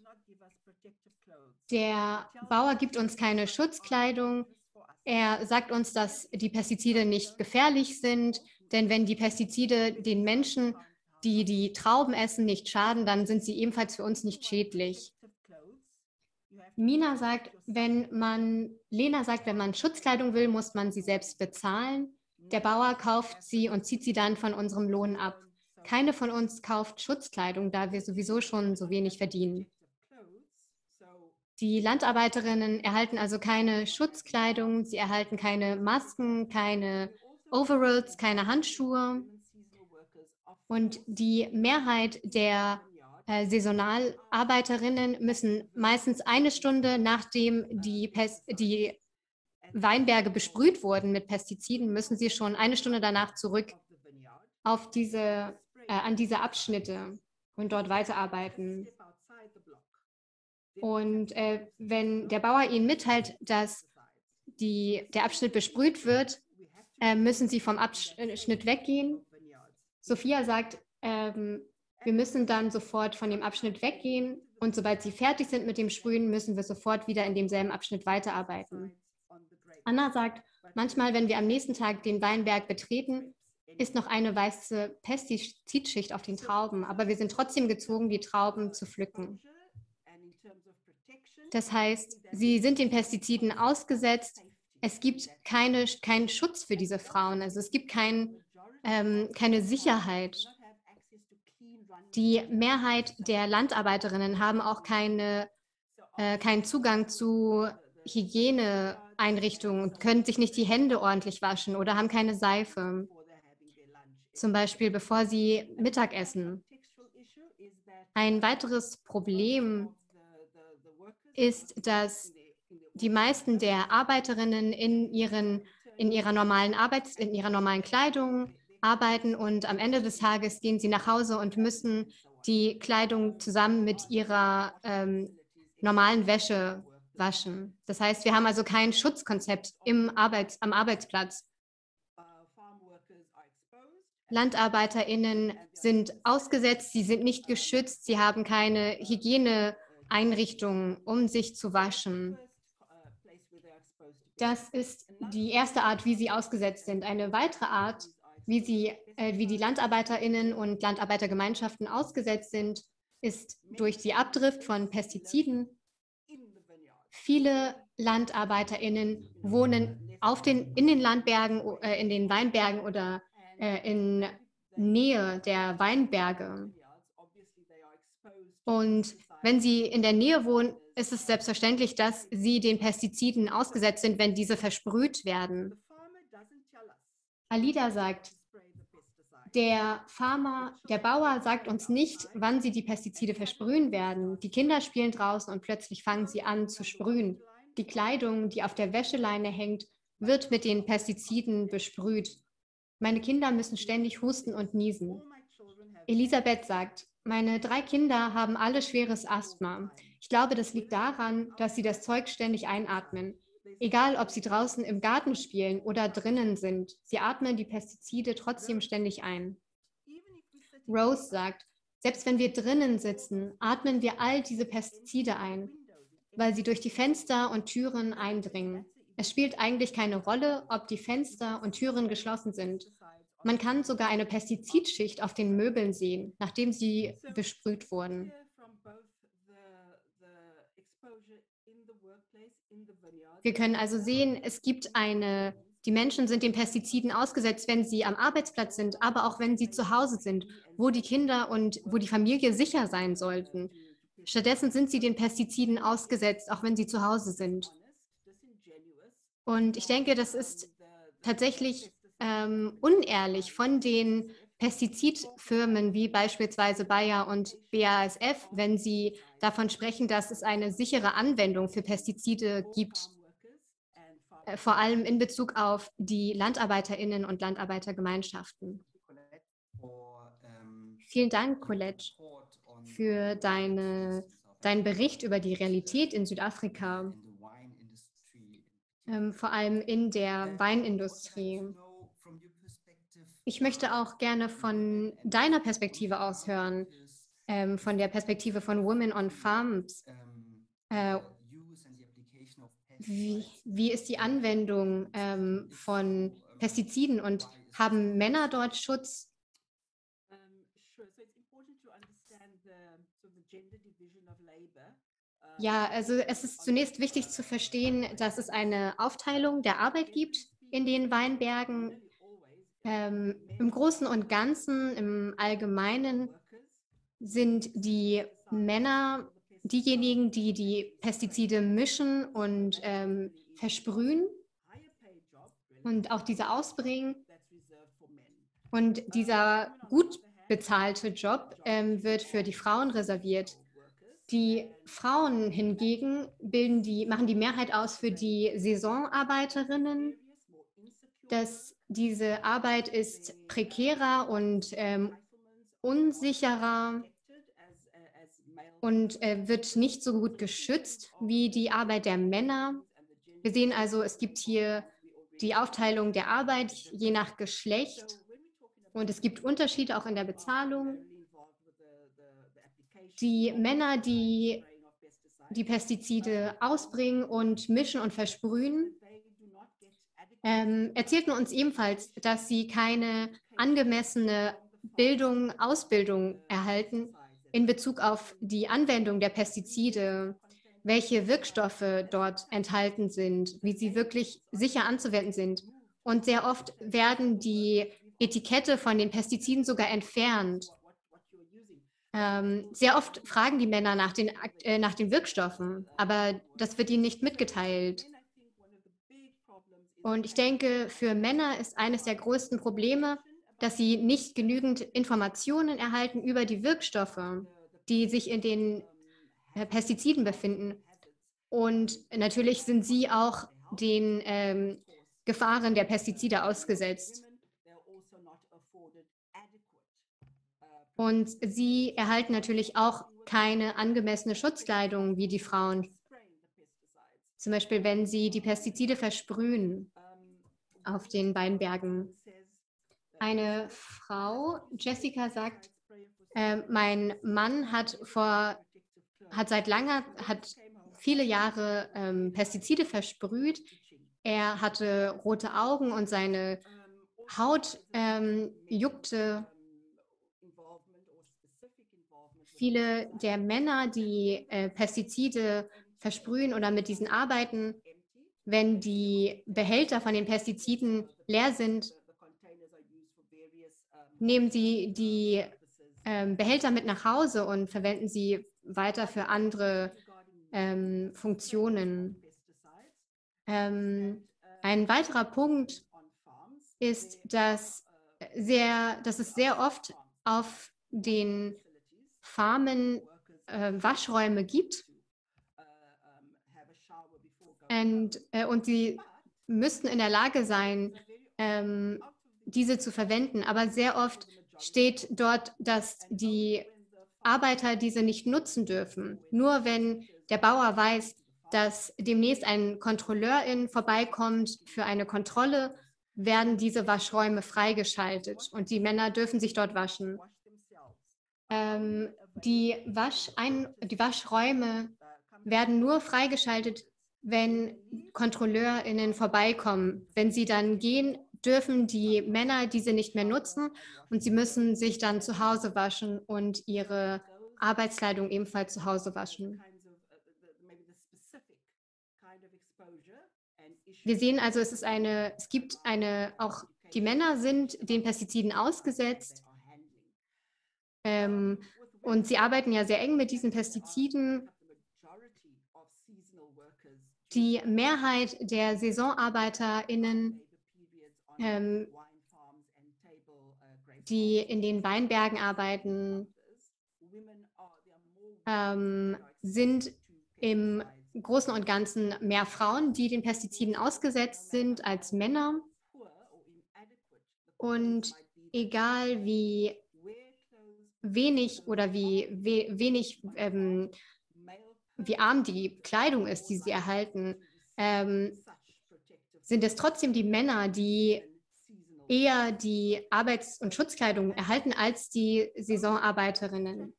Der Bauer gibt uns keine Schutzkleidung. Er sagt uns, dass die Pestizide nicht gefährlich sind, denn wenn die Pestizide den Menschen, die die Trauben essen, nicht schaden, dann sind sie ebenfalls für uns nicht schädlich. Lena sagt, wenn man Schutzkleidung will, muss man sie selbst bezahlen. Der Bauer kauft sie und zieht sie dann von unserem Lohn ab. Keine von uns kauft Schutzkleidung, da wir sowieso schon so wenig verdienen. Die Landarbeiterinnen erhalten also keine Schutzkleidung, sie erhalten keine Masken, keine Overalls, keine Handschuhe. Und die Mehrheit der Saisonalarbeiterinnen müssen meistens eine Stunde, nachdem die Weinberge besprüht wurden mit Pestiziden, müssen sie schon eine Stunde danach zurück auf an diese Abschnitte und dort weiterarbeiten. Und wenn der Bauer ihnen mitteilt, dass der Abschnitt besprüht wird, müssen sie vom Abschnitt weggehen. Sophia sagt, wir müssen dann sofort von dem Abschnitt weggehen und sobald sie fertig sind mit dem Sprühen, müssen wir sofort wieder in demselben Abschnitt weiterarbeiten. Anna sagt, manchmal, wenn wir am nächsten Tag den Weinberg betreten, ist noch eine weiße Pestizidschicht auf den Trauben, aber wir sind trotzdem gezwungen, die Trauben zu pflücken. Das heißt, sie sind den Pestiziden ausgesetzt. Es gibt keinen Schutz für diese Frauen. Also es gibt keine Sicherheit. Die Mehrheit der Landarbeiterinnen haben auch keinen Zugang zu Hygieneeinrichtungen und können sich nicht die Hände ordentlich waschen oder haben keine Seife. Zum Beispiel, bevor sie Mittag essen. Ein weiteres Problem ist, dass die meisten der Arbeiterinnen in ihrer normalen Kleidung arbeiten und am Ende des Tages gehen sie nach Hause und müssen die Kleidung zusammen mit ihrer normalen Wäsche waschen. Das heißt, wir haben also kein Schutzkonzept am Arbeitsplatz. LandarbeiterInnen sind ausgesetzt, sie sind nicht geschützt, sie haben keine Hygieneeinrichtungen, um sich zu waschen. Das ist die erste Art, wie sie ausgesetzt sind. Eine weitere Art, wie die LandarbeiterInnen und Landarbeitergemeinschaften ausgesetzt sind, ist durch die Abdrift von Pestiziden. Viele LandarbeiterInnen wohnen in den Landbergen, in den Weinbergen oder in Nähe der Weinberge. Und wenn sie in der Nähe wohnen, ist es selbstverständlich, dass sie den Pestiziden ausgesetzt sind, wenn diese versprüht werden. Alida sagt, der Bauer sagt uns nicht, wann sie die Pestizide versprühen werden. Die Kinder spielen draußen und plötzlich fangen sie an zu sprühen. Die Kleidung, die auf der Wäscheleine hängt, wird mit den Pestiziden besprüht. Meine Kinder müssen ständig husten und niesen. Elisabeth sagt, meine 3 Kinder haben alle schweres Asthma. Ich glaube, das liegt daran, dass sie das Zeug ständig einatmen. Egal, ob sie draußen im Garten spielen oder drinnen sind, sie atmen die Pestizide trotzdem ständig ein. Rose sagt, selbst wenn wir drinnen sitzen, atmen wir all diese Pestizide ein, weil sie durch die Fenster und Türen eindringen. Es spielt eigentlich keine Rolle, ob die Fenster und Türen geschlossen sind. Man kann sogar eine Pestizidschicht auf den Möbeln sehen, nachdem sie besprüht wurden. Wir können also sehen, die Menschen sind den Pestiziden ausgesetzt, wenn sie am Arbeitsplatz sind, aber auch wenn sie zu Hause sind, wo die Kinder und wo die Familie sicher sein sollten. Stattdessen sind sie den Pestiziden ausgesetzt, auch wenn sie zu Hause sind. Und ich denke, das ist tatsächlich unehrlich von den Pestizidfirmen wie beispielsweise Bayer und BASF, wenn sie davon sprechen, dass es eine sichere Anwendung für Pestizide gibt, vor allem in Bezug auf die LandarbeiterInnen und Landarbeitergemeinschaften. Vielen Dank, Colette, für deinen Bericht über die Realität in Südafrika, vor allem in der Weinindustrie. Ich möchte auch gerne von deiner Perspektive aus hören, von der Perspektive von Women on Farms. Wie ist die Anwendung von Pestiziden und haben Männer dort Schutz? Ja, also es ist zunächst wichtig zu verstehen, dass es eine Aufteilung der Arbeit gibt in den Weinbergen. Im Großen und Ganzen, im Allgemeinen sind die Männer diejenigen, die die Pestizide mischen und versprühen und auch diese ausbringen. Und dieser gut bezahlte Job wird für die Frauen reserviert. Die Frauen hingegen machen die Mehrheit aus für die Saisonarbeiterinnen. Diese Arbeit ist prekärer und unsicherer und wird nicht so gut geschützt wie die Arbeit der Männer. Wir sehen also, es gibt hier die Aufteilung der Arbeit je nach Geschlecht und es gibt Unterschiede auch in der Bezahlung. Die Männer, die die Pestizide ausbringen und mischen und versprühen, erzählten uns ebenfalls, dass sie keine angemessene Ausbildung erhalten in Bezug auf die Anwendung der Pestizide, welche Wirkstoffe dort enthalten sind, wie sie wirklich sicher anzuwenden sind. Und sehr oft werden die Etikette von den Pestiziden sogar entfernt. Sehr oft fragen die Männer nach den Wirkstoffen, aber das wird ihnen nicht mitgeteilt. Und ich denke, für Männer ist eines der größten Probleme, dass sie nicht genügend Informationen erhalten über die Wirkstoffe, die sich in den Pestiziden befinden. Und natürlich sind sie auch den Gefahren der Pestizide ausgesetzt. Und sie erhalten natürlich auch keine angemessene Schutzkleidung wie die Frauen. Zum Beispiel, wenn sie die Pestizide versprühen auf den Weinbergen. Eine Frau, Jessica, sagt, mein Mann hat viele Jahre Pestizide versprüht. Er hatte rote Augen und seine Haut juckte. Viele der Männer, die Pestizide versprühen oder mit diesen arbeiten, wenn die Behälter von den Pestiziden leer sind, nehmen sie die Behälter mit nach Hause und verwenden sie weiter für andere Funktionen. Ein weiterer Punkt ist, dass es sehr oft auf den Farmen Waschräume gibt. Und sie müssten in der Lage sein, diese zu verwenden. Aber sehr oft steht dort, dass die Arbeiter diese nicht nutzen dürfen. Nur wenn der Bauer weiß, dass demnächst ein Kontrolleurin vorbeikommt für eine Kontrolle, werden diese Waschräume freigeschaltet und die Männer dürfen sich dort waschen. Die Waschräume werden nur freigeschaltet, wenn KontrolleurInnen vorbeikommen. Wenn sie dann gehen, dürfen die Männer diese nicht mehr nutzen und sie müssen sich dann zu Hause waschen und ihre Arbeitskleidung ebenfalls zu Hause waschen. Wir sehen also, auch die Männer sind den Pestiziden ausgesetzt und sie arbeiten ja sehr eng mit diesen Pestiziden. Die Mehrheit der SaisonarbeiterInnen, die in den Weinbergen arbeiten, sind im Großen und Ganzen mehr Frauen, die den Pestiziden ausgesetzt sind, als Männer. Und egal wie wenig oder wie arm die Kleidung ist, die sie erhalten, sind es trotzdem die Männer, die eher die Arbeits- und Schutzkleidung erhalten als die Saisonarbeiterinnen.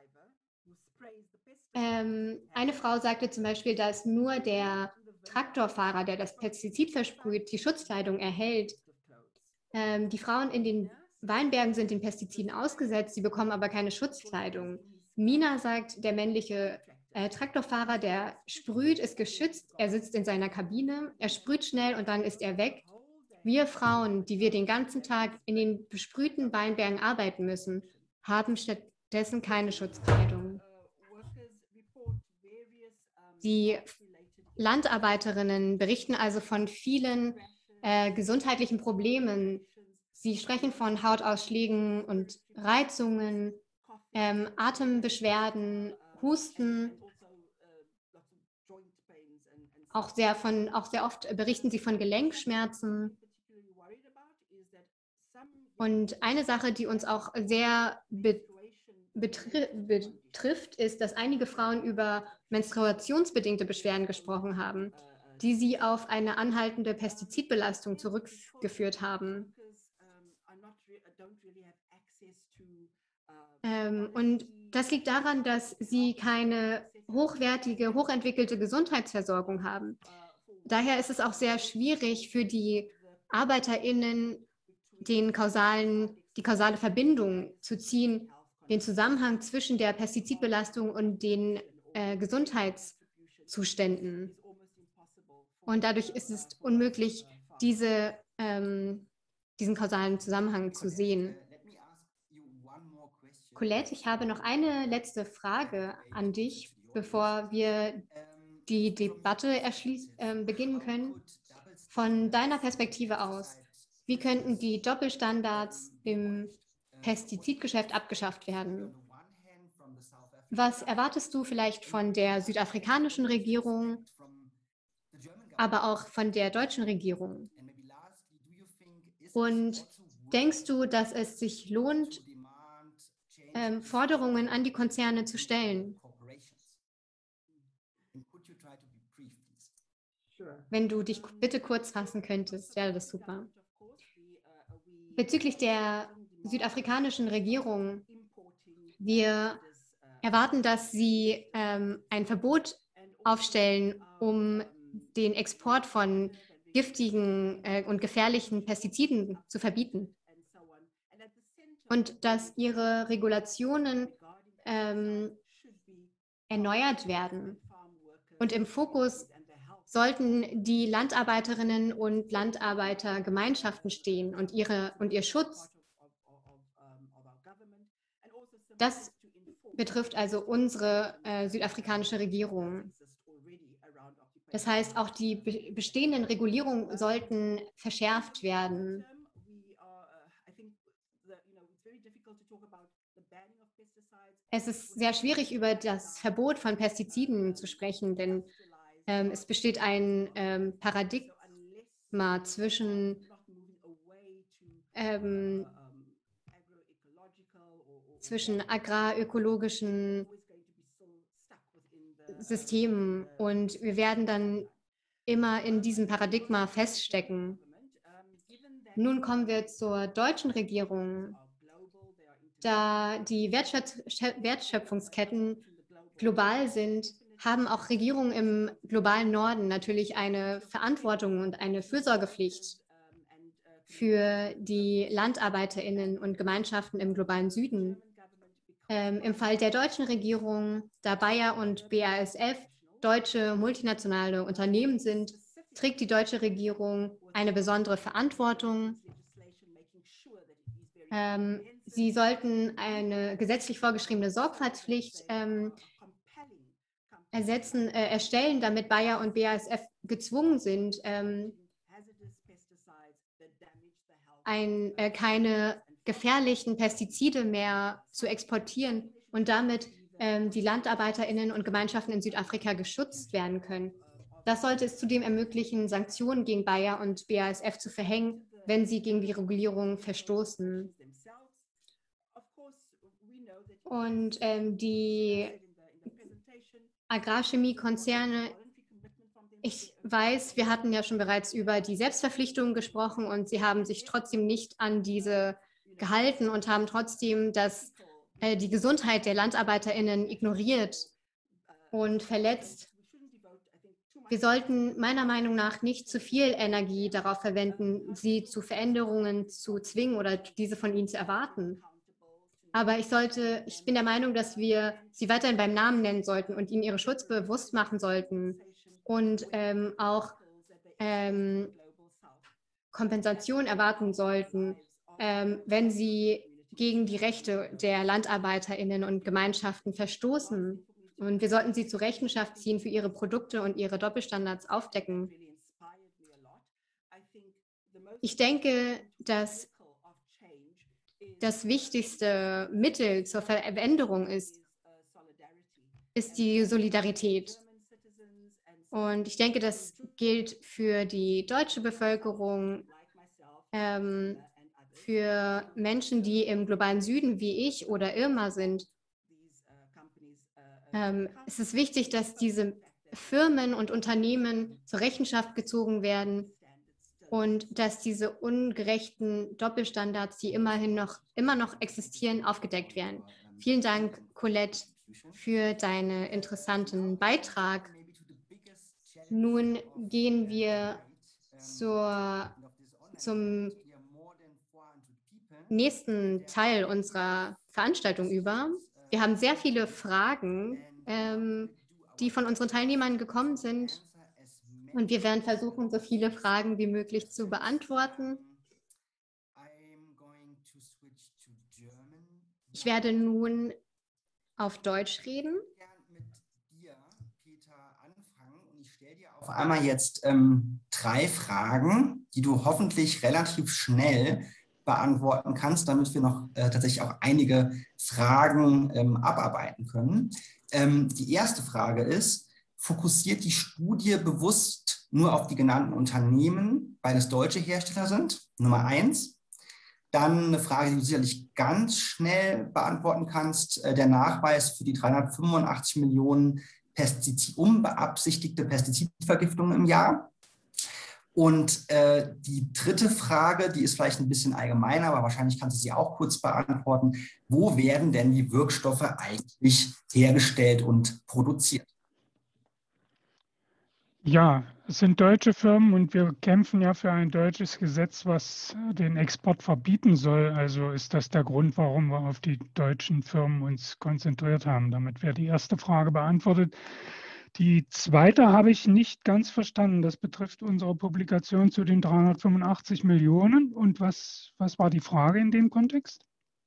Eine Frau sagte zum Beispiel, dass nur der Traktorfahrer, der das Pestizid versprüht, die Schutzkleidung erhält. Die Frauen in den Weinbergen sind den Pestiziden ausgesetzt, sie bekommen aber keine Schutzkleidung. Mina sagt, der männliche Traktorfahrer, der sprüht, ist geschützt, er sitzt in seiner Kabine, er sprüht schnell und dann ist er weg. Wir Frauen, die wir den ganzen Tag in den besprühten Weinbergen arbeiten müssen, haben stattdessen keine Schutzkleidung. Die Landarbeiterinnen berichten also von vielen gesundheitlichen Problemen. Sie sprechen von Hautausschlägen und Reizungen, Atembeschwerden, Husten. Auch sehr oft berichten sie von Gelenkschmerzen. Und eine Sache, die uns auch sehr betrifft, ist, dass einige Frauen über menstruationsbedingte Beschwerden gesprochen haben, die sie auf eine anhaltende Pestizidbelastung zurückgeführt haben. Und das liegt daran, dass sie keine hochwertige, hochentwickelte Gesundheitsversorgung haben. Daher ist es auch sehr schwierig für die ArbeiterInnen, die kausale Verbindung zu ziehen, den Zusammenhang zwischen der Pestizidbelastung und den Gesundheitszuständen. Und dadurch ist es unmöglich, diesen kausalen Zusammenhang zu sehen. Colette, ich habe noch eine letzte Frage an dich, bevor wir die Debatte beginnen können. Von deiner Perspektive aus, wie könnten die Doppelstandards im Pestizidgeschäft abgeschafft werden? Was erwartest du vielleicht von der südafrikanischen Regierung, aber auch von der deutschen Regierung? Und denkst du, dass es sich lohnt, Forderungen an die Konzerne zu stellen? Wenn du dich bitte kurz fassen könntest, wäre das super. Bezüglich der südafrikanischen Regierung, wir erwarten, dass sie ein Verbot aufstellen, um den Export von giftigen und gefährlichen Pestiziden zu verbieten. Und dass ihre Regulationen erneuert werden. Und im Fokus sollten die Landarbeiterinnen und Landarbeitergemeinschaften stehen und ihr Schutz. Das betrifft also unsere südafrikanische Regierung. Das heißt, auch die bestehenden Regulierungen sollten verschärft werden. Es ist sehr schwierig, über das Verbot von Pestiziden zu sprechen, denn es besteht ein Paradigma zwischen agrarökologischen Systemen und wir werden dann immer in diesem Paradigma feststecken. Nun kommen wir zur deutschen Regierung. Da die Wertschöpfungsketten global sind, haben auch Regierungen im globalen Norden natürlich eine Verantwortung und eine Fürsorgepflicht für die LandarbeiterInnen und Gemeinschaften im globalen Süden. Im Fall der deutschen Regierung, da Bayer und BASF deutsche multinationale Unternehmen sind, trägt die deutsche Regierung eine besondere Verantwortung. Sie sollten eine gesetzlich vorgeschriebene Sorgfaltspflicht erstellen, damit Bayer und BASF gezwungen sind, keine gefährlichen Pestizide mehr zu exportieren und damit die LandarbeiterInnen und Gemeinschaften in Südafrika geschützt werden können. Das sollte es zudem ermöglichen, Sanktionen gegen Bayer und BASF zu verhängen, wenn sie gegen die Regulierung verstoßen. Und die Agrarchemiekonzerne, ich weiß, wir hatten ja schon bereits über die Selbstverpflichtungen gesprochen und sie haben sich trotzdem nicht an diese gehalten und haben trotzdem die Gesundheit der LandarbeiterInnen ignoriert und verletzt. Wir sollten meiner Meinung nach nicht zu viel Energie darauf verwenden, sie zu Veränderungen zu zwingen oder diese von ihnen zu erwarten. Aber ich bin der Meinung, dass wir sie weiterhin beim Namen nennen sollten und ihnen ihre Schutz bewusst machen sollten und auch Kompensation erwarten sollten, wenn sie gegen die Rechte der LandarbeiterInnen und Gemeinschaften verstoßen. Und wir sollten sie zur Rechenschaft ziehen, für ihre Produkte und ihre Doppelstandards aufdecken. Ich denke, dass das wichtigste Mittel zur Veränderung ist die Solidarität. Und ich denke, das gilt für die deutsche Bevölkerung, für Menschen, die im globalen Süden wie ich oder Irma sind. Es ist wichtig, dass diese Firmen und Unternehmen zur Rechenschaft gezogen werden und dass diese ungerechten Doppelstandards, die immer noch existieren, aufgedeckt werden. Vielen Dank, Colette, für deinen interessanten Beitrag. Nun gehen wir zum nächsten Teil unserer Veranstaltung über. Wir haben sehr viele Fragen, die von unseren Teilnehmern gekommen sind. Und wir werden versuchen, so viele Fragen wie möglich zu beantworten. Ich werde nun auf Deutsch reden. Ich stelle dir auf einmal jetzt 3 Fragen, die du hoffentlich relativ schnell beantworten kannst, damit wir noch tatsächlich auch einige Fragen abarbeiten können. Die erste Frage ist, fokussiert die Studie bewusst nur auf die genannten Unternehmen, weil es deutsche Hersteller sind? Nummer 1. Dann eine Frage, die du sicherlich ganz schnell beantworten kannst, der Nachweis für die 385 Millionen unbeabsichtigte Pestizidvergiftungen im Jahr. Und die dritte Frage, die ist vielleicht ein bisschen allgemeiner, aber wahrscheinlich kannst du sie auch kurz beantworten. Wo werden denn die Wirkstoffe eigentlich hergestellt und produziert? Ja, es sind deutsche Firmen und wir kämpfen ja für ein deutsches Gesetz, was den Export verbieten soll. Also ist das der Grund, warum wir auf die deutschen Firmen uns konzentriert haben. Damit wäre die erste Frage beantwortet. Die zweite habe ich nicht ganz verstanden. Das betrifft unsere Publikation zu den 385 Millionen. Und was war die Frage in dem Kontext?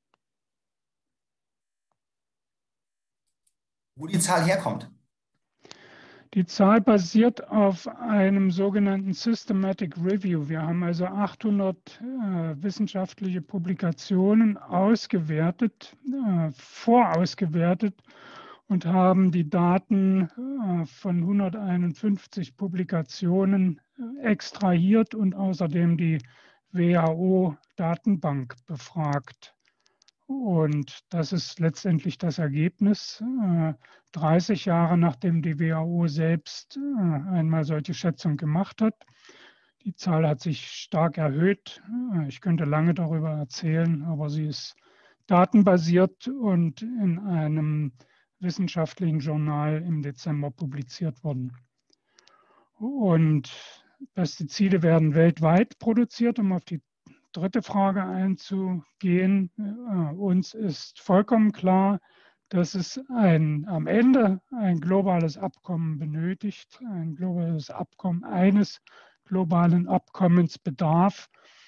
Wo die Zahl herkommt. Die Zahl basiert auf einem sogenannten Systematic Review. Wir haben also 800 wissenschaftliche Publikationen ausgewertet, vorausgewertet und haben die Daten von 151 Publikationen extrahiert und außerdem die WHO-Datenbank befragt. Und das ist letztendlich das Ergebnis. 30 Jahre nachdem die WHO selbst einmal solche Schätzung gemacht hat. Die Zahl hat sich stark erhöht. Ich könnte lange darüber erzählen, aber sie ist datenbasiert und in einem wissenschaftlichen Journal im Dezember publiziert worden. Und Pestizide werden weltweit produziert, um auf die dritte Frage einzugehen. Uns ist vollkommen klar, dass es am Ende ein globales Abkommen benötigt, ein globales Abkommen eines globalen Abkommens bedarf,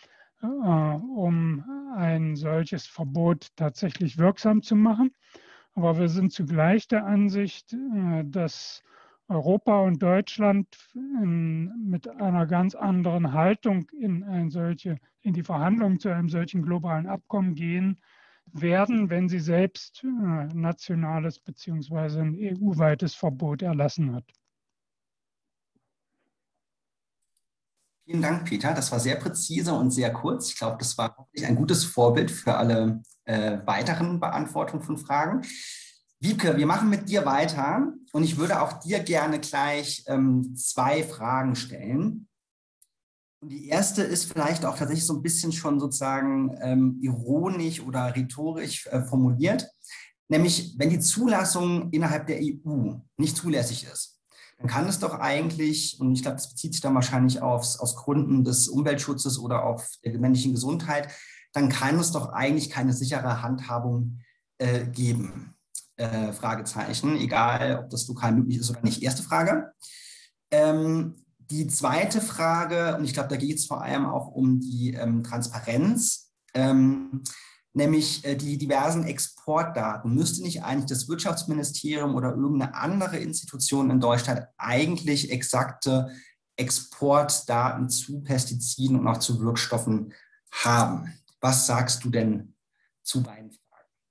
um ein solches Verbot tatsächlich wirksam zu machen. Aber wir sind zugleich der Ansicht, dass Europa und Deutschland mit einer ganz anderen Haltung in die Verhandlungen zu einem solchen globalen Abkommen gehen werden, wenn sie selbst nationales bzw. ein EU-weites Verbot erlassen hat. Vielen Dank, Peter. Das war sehr präzise und sehr kurz. Ich glaube, das war wirklich ein gutes Vorbild für alle weiteren Beantwortungen von Fragen. Wiebke, wir machen mit dir weiter und ich würde auch dir gerne gleich 2 Fragen stellen. Und die erste ist vielleicht auch tatsächlich so ein bisschen schon sozusagen ironisch oder rhetorisch formuliert, nämlich wenn die Zulassung innerhalb der EU nicht zulässig ist, dann kann es doch eigentlich, und ich glaube, das bezieht sich dann wahrscheinlich aus Gründen des Umweltschutzes oder auch der männlichen Gesundheit, dann kann es doch eigentlich keine sichere Handhabung geben. Fragezeichen, egal ob das lokal möglich ist oder nicht. Erste Frage. Die zweite Frage, und ich glaube, da geht es vor allem auch um die Transparenz, nämlich die diversen Exportdaten. Müsste nicht eigentlich das Wirtschaftsministerium oder irgendeine andere Institution in Deutschland eigentlich exakte Exportdaten zu Pestiziden und auch zu Wirkstoffen haben? Was sagst du denn zu beiden Fragen?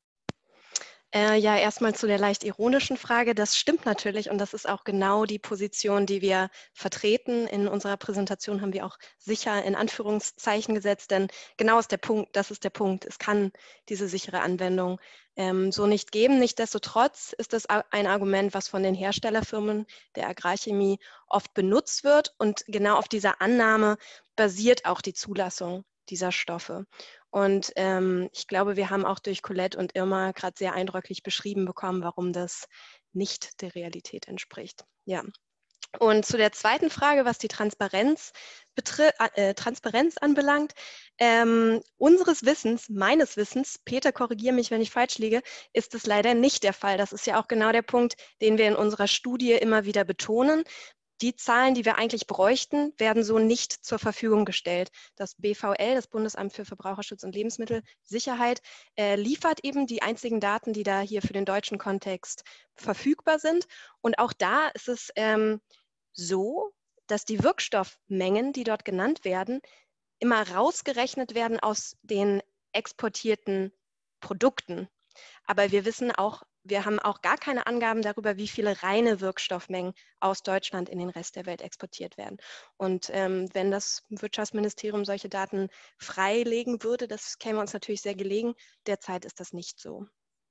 Ja, erstmal zu der leicht ironischen Frage. Das stimmt natürlich und das ist auch genau die Position, die wir vertreten. In unserer Präsentation haben wir auch sicher in Anführungszeichen gesetzt, denn genau ist der Punkt, das ist der Punkt. Es kann diese sichere Anwendung so nicht geben. Nichtsdestotrotz ist das ein Argument, was von den Herstellerfirmen der Agrarchemie oft benutzt wird und genau auf dieser Annahme basiert auch die Zulassung dieser Stoffe. Und ich glaube, wir haben auch durch Colette und Irma gerade sehr eindrücklich beschrieben bekommen, warum das nicht der Realität entspricht. Ja. Und zu der zweiten Frage, was die Transparenz anbelangt, unseres Wissens, meines Wissens, Peter, korrigiere mich, wenn ich falsch liege, ist es leider nicht der Fall. Das ist ja auch genau der Punkt, den wir in unserer Studie immer wieder betonen. Die Zahlen, die wir eigentlich bräuchten, werden so nicht zur Verfügung gestellt. Das BVL, das Bundesamt für Verbraucherschutz und Lebensmittelsicherheit, liefert eben die einzigen Daten, die da hier für den deutschen Kontext verfügbar sind. Und auch da ist es so, dass die Wirkstoffmengen, die dort genannt werden, immer rausgerechnet werden aus den exportierten Produkten. Aber wir wissen auch, wir haben auch gar keine Angaben darüber, wie viele reine Wirkstoffmengen aus Deutschland in den Rest der Welt exportiert werden. Und wenn das Wirtschaftsministerium solche Daten freilegen würde, das käme uns natürlich sehr gelegen. Derzeit ist das nicht so.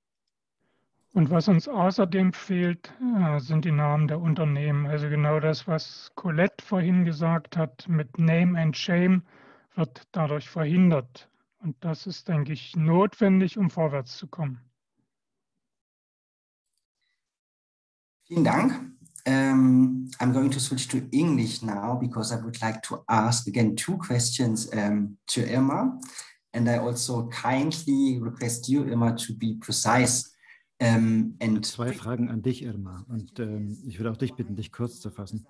Und was uns außerdem fehlt, sind die Namen der Unternehmen. Also genau das, was Colette vorhin gesagt hat, mit Name and Shame wird dadurch verhindert. Und das ist, denke ich, notwendig, um vorwärts zu kommen. Vielen Dank. I'm going to switch to English now because I would like to ask again 2 questions to Irma. And I also kindly request you, Irma, to be precise. And 2 Fragen an dich, Irma. Und ich würde auch dich bitten, dich kurz zu fassen.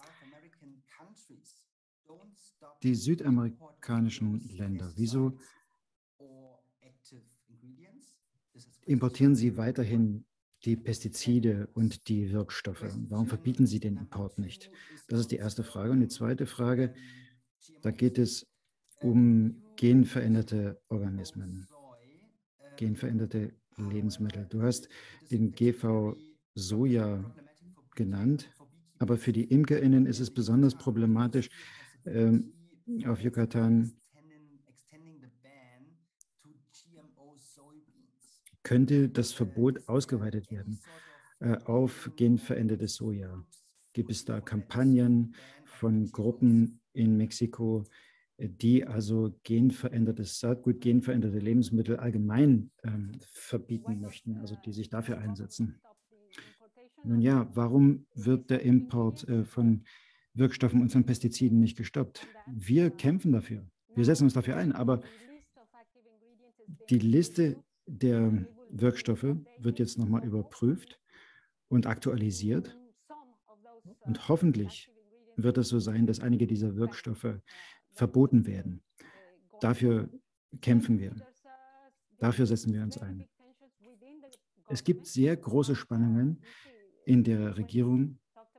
Die südamerikanischen Länder, wieso importieren sie weiterhin die Pestizide und die Wirkstoffe? Warum verbieten sie den Import nicht? Das ist die erste Frage. Und die zweite Frage, da geht es um genveränderte Organismen, genveränderte Lebensmittel. Du hast den GV Soja genannt, aber für die ImkerInnen ist es besonders problematisch, auf Yucatan könnte das Verbot ausgeweitet werden auf genverändertes Soja. Gibt es da Kampagnen von Gruppen in Mexiko, die also genverändertes Saatgut, genveränderte Lebensmittel allgemein verbieten möchten, also die sich dafür einsetzen? Nun ja, warum wird der Import von Wirkstoffen und von Pestiziden nicht gestoppt? Wir kämpfen dafür, wir setzen uns dafür ein, aber die Liste der Wirkstoffe wird jetzt nochmal überprüft und aktualisiert. Und hoffentlich wird es so sein, dass einige dieser Wirkstoffe verboten werden. Dafür kämpfen wir. Dafür setzen wir uns ein. Es gibt sehr große Spannungen in der Regierung.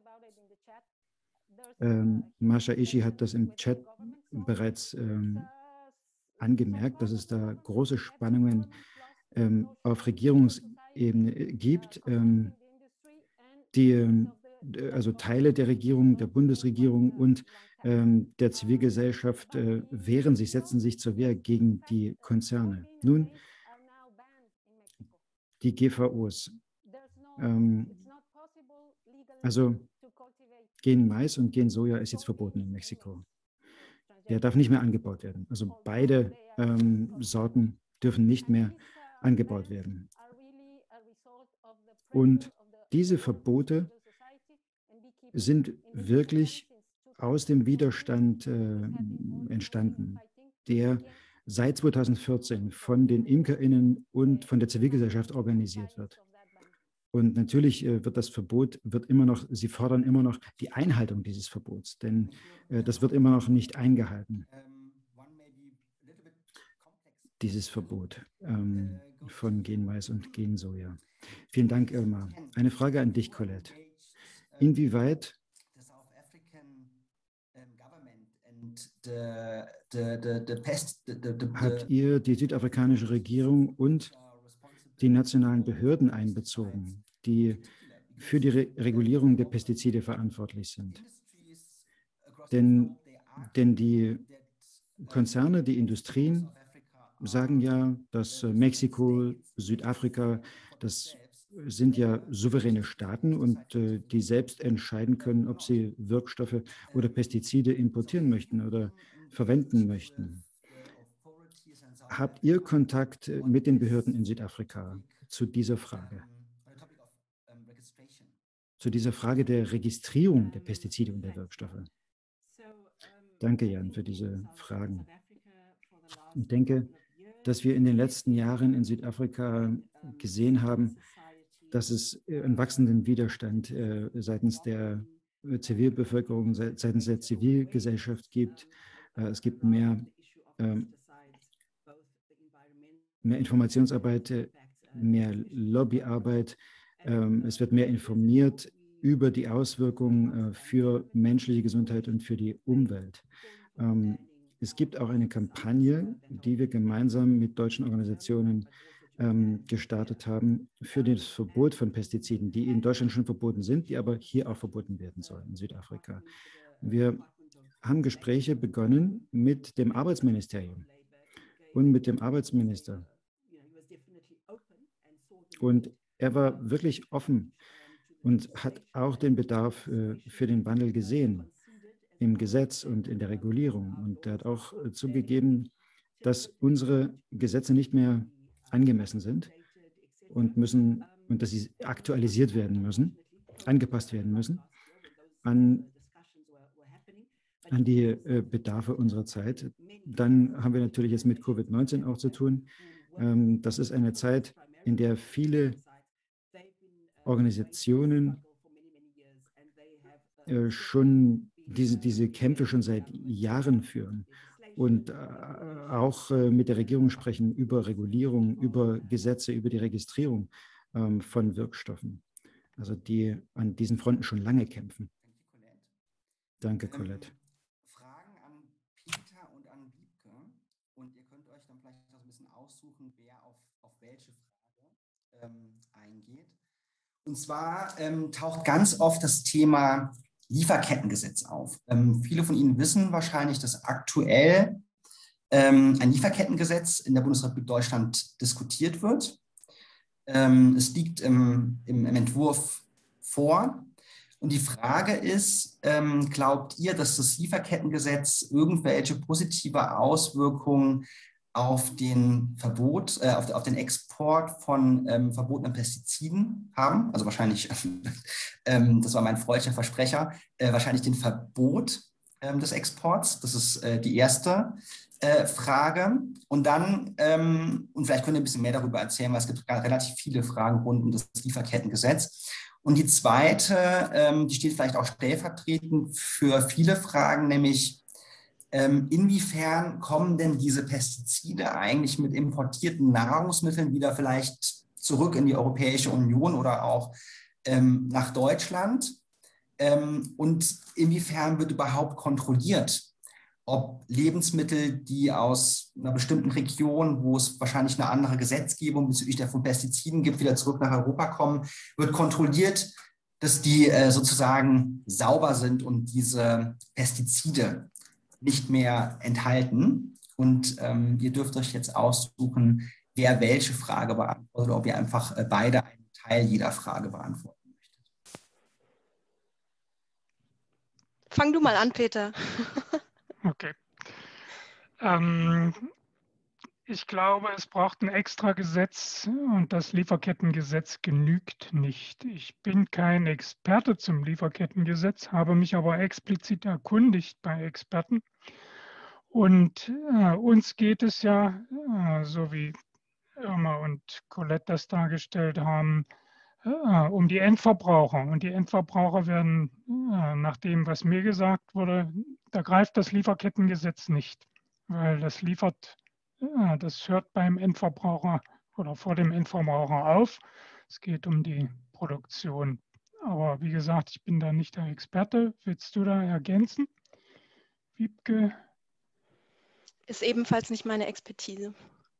Masha Ishi hat das im Chat bereits angemerkt, dass es da große Spannungen auf Regierungsebene gibt, also Teile der Regierung, der Bundesregierung und der Zivilgesellschaft wehren sich, setzen sich zur Wehr gegen die Konzerne. Nun, die GVOs, also Gen-Mais und Gen-Soja ist jetzt verboten in Mexiko. Der darf nicht mehr angebaut werden. Also beide Sorten dürfen nicht mehr angebaut werden. Und diese Verbote sind wirklich aus dem Widerstand entstanden, der seit 2014 von den ImkerInnen und von der Zivilgesellschaft organisiert wird. Und natürlich wird das Verbot, sie fordern immer noch die Einhaltung dieses Verbots, denn das wird immer noch nicht eingehalten, dieses Verbot von Gen-Mais und Gen-Soja. Vielen Dank, Irma. Eine Frage an dich, Colette. Inwieweit habt ihr die südafrikanische Regierung und die nationalen Behörden einbezogen, die für die Regulierung der Pestizide verantwortlich sind? Denn die Konzerne, die Industrien sagen ja, dass Mexiko, Südafrika, das sind ja souveräne Staaten und die selbst entscheiden können, ob sie Wirkstoffe oder Pestizide importieren möchten oder verwenden möchten. Habt ihr Kontakt mit den Behörden in Südafrika zu dieser Frage? Zu dieser Frage der Registrierung der Pestizide und der Wirkstoffe? Danke, Jan, für diese Fragen. Ich denke, dass wir in den letzten Jahren in Südafrika gesehen haben, dass es einen wachsenden Widerstand seitens der Zivilbevölkerung, seitens der Zivilgesellschaft gibt. Es gibt mehr Informationsarbeit, mehr Lobbyarbeit. Es wird mehr informiert über die Auswirkungen für menschliche Gesundheit und für die Umwelt. Es gibt auch eine Kampagne, die wir gemeinsam mit deutschen Organisationen gestartet haben für das Verbot von Pestiziden, die in Deutschland schon verboten sind, die aber hier auch verboten werden sollen in Südafrika. Wir haben Gespräche begonnen mit dem Arbeitsministerium und mit dem Arbeitsminister. Und er war wirklich offen und hat auch den Bedarf für den Wandel gesehen im Gesetz und in der Regulierung. Und er hat auch zugegeben, dass unsere Gesetze nicht mehr angemessen sind und dass sie aktualisiert werden müssen, angepasst werden müssen. an die Bedarfe unserer Zeit. Dann haben wir natürlich jetzt mit Covid-19 auch zu tun. Das ist eine Zeit, in der viele Organisationen schon diese Kämpfe schon seit Jahren führen und auch mit der Regierung sprechen über Regulierung, über Gesetze, über die Registrierung von Wirkstoffen. Also die an diesen Fronten schon lange kämpfen. Danke, Colette. Fragen an Peter und an Wiebke. Und ihr könnt euch dann vielleicht noch ein bisschen aussuchen, wer auf welche Frage eingeht. Und zwar taucht ganz oft das Thema Lieferkettengesetz auf. Viele von Ihnen wissen wahrscheinlich, dass aktuell ein Lieferkettengesetz in der Bundesrepublik Deutschland diskutiert wird. Es liegt im Entwurf vor. Und die Frage ist, glaubt ihr, dass das Lieferkettengesetz irgendwelche positive Auswirkungen auf den auf den Export von verbotenen Pestiziden haben? Also wahrscheinlich, das war mein freudscher Versprecher, wahrscheinlich den Verbot des Exports. Das ist die erste Frage. Und dann, und vielleicht könnt ihr ein bisschen mehr darüber erzählen, weil es gibt relativ viele Fragen rund um das Lieferkettengesetz. Und die zweite, die steht vielleicht auch stellvertretend für viele Fragen, nämlich inwiefern kommen denn diese Pestizide eigentlich mit importierten Nahrungsmitteln wieder vielleicht zurück in die Europäische Union oder auch nach Deutschland? Und inwiefern wird überhaupt kontrolliert, ob Lebensmittel, die aus einer bestimmten Region, wo es wahrscheinlich eine andere Gesetzgebung bezüglich der von Pestiziden gibt, wieder zurück nach Europa kommen, wird kontrolliert, dass die sozusagen sauber sind und diese Pestizide nicht mehr enthalten. Und ihr dürft euch jetzt aussuchen, wer welche Frage beantwortet oder ob ihr einfach beide einen Teil jeder Frage beantworten möchtet. Fang du mal an, Peter. Okay. Ich glaube, es braucht ein extra Gesetz und das Lieferkettengesetz genügt nicht. Ich bin kein Experte zum Lieferkettengesetz, habe mich aber explizit erkundigt bei Experten. Und uns geht es ja, so wie Irma und Colette das dargestellt haben, um die Endverbraucher. Und die Endverbraucher werden, nach dem, was mir gesagt wurde, da greift das Lieferkettengesetz nicht, weil das das hört beim Endverbraucher oder vor dem Endverbraucher auf. Es geht um die Produktion. Aber wie gesagt, ich bin da nicht der Experte. Willst du da ergänzen, Wiebke? Ist ebenfalls nicht meine Expertise.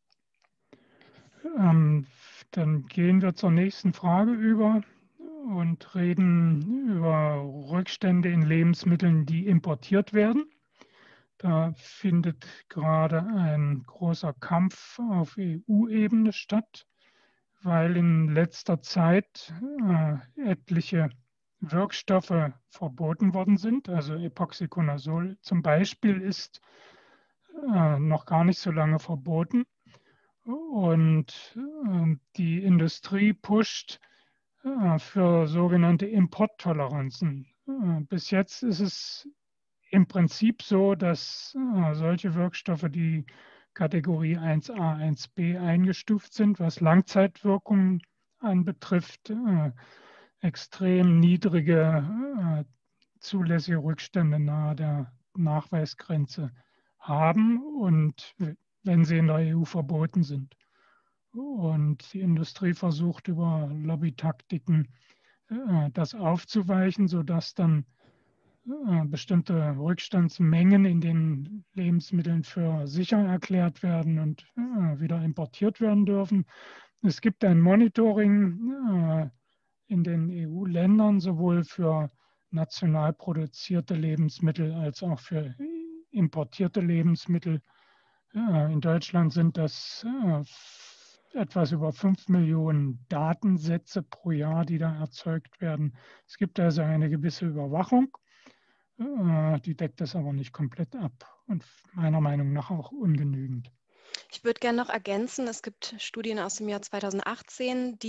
Dann gehen wir zur nächsten Frage über und reden über Rückstände in Lebensmitteln, die importiert werden. Da findet gerade ein großer Kampf auf EU-Ebene statt, weil in letzter Zeit etliche Wirkstoffe verboten worden sind. Also Epoxyconazol zum Beispiel ist noch gar nicht so lange verboten. Und die Industrie pusht für sogenannte Importtoleranzen. Bis jetzt ist es im Prinzip so, dass solche Wirkstoffe, die Kategorie 1a, 1b eingestuft sind, was Langzeitwirkungen anbetrifft, extrem niedrige zulässige Rückstände nahe der Nachweisgrenze haben und wenn sie in der EU verboten sind. Und die Industrie versucht über Lobbytaktiken das aufzuweichen, sodass dann bestimmte Rückstandsmengen in den Lebensmitteln für sicher erklärt werden und wieder importiert werden dürfen. Es gibt ein Monitoring in den EU-Ländern, sowohl für national produzierte Lebensmittel als auch für importierte Lebensmittel. In Deutschland sind das etwas über 5 Millionen Datensätze pro Jahr, die da erzeugt werden. Es gibt also eine gewisse Überwachung, die deckt das aber nicht komplett ab und meiner Meinung nach auch ungenügend. Ich würde gerne noch ergänzen, es gibt Studien aus dem Jahr 2018, die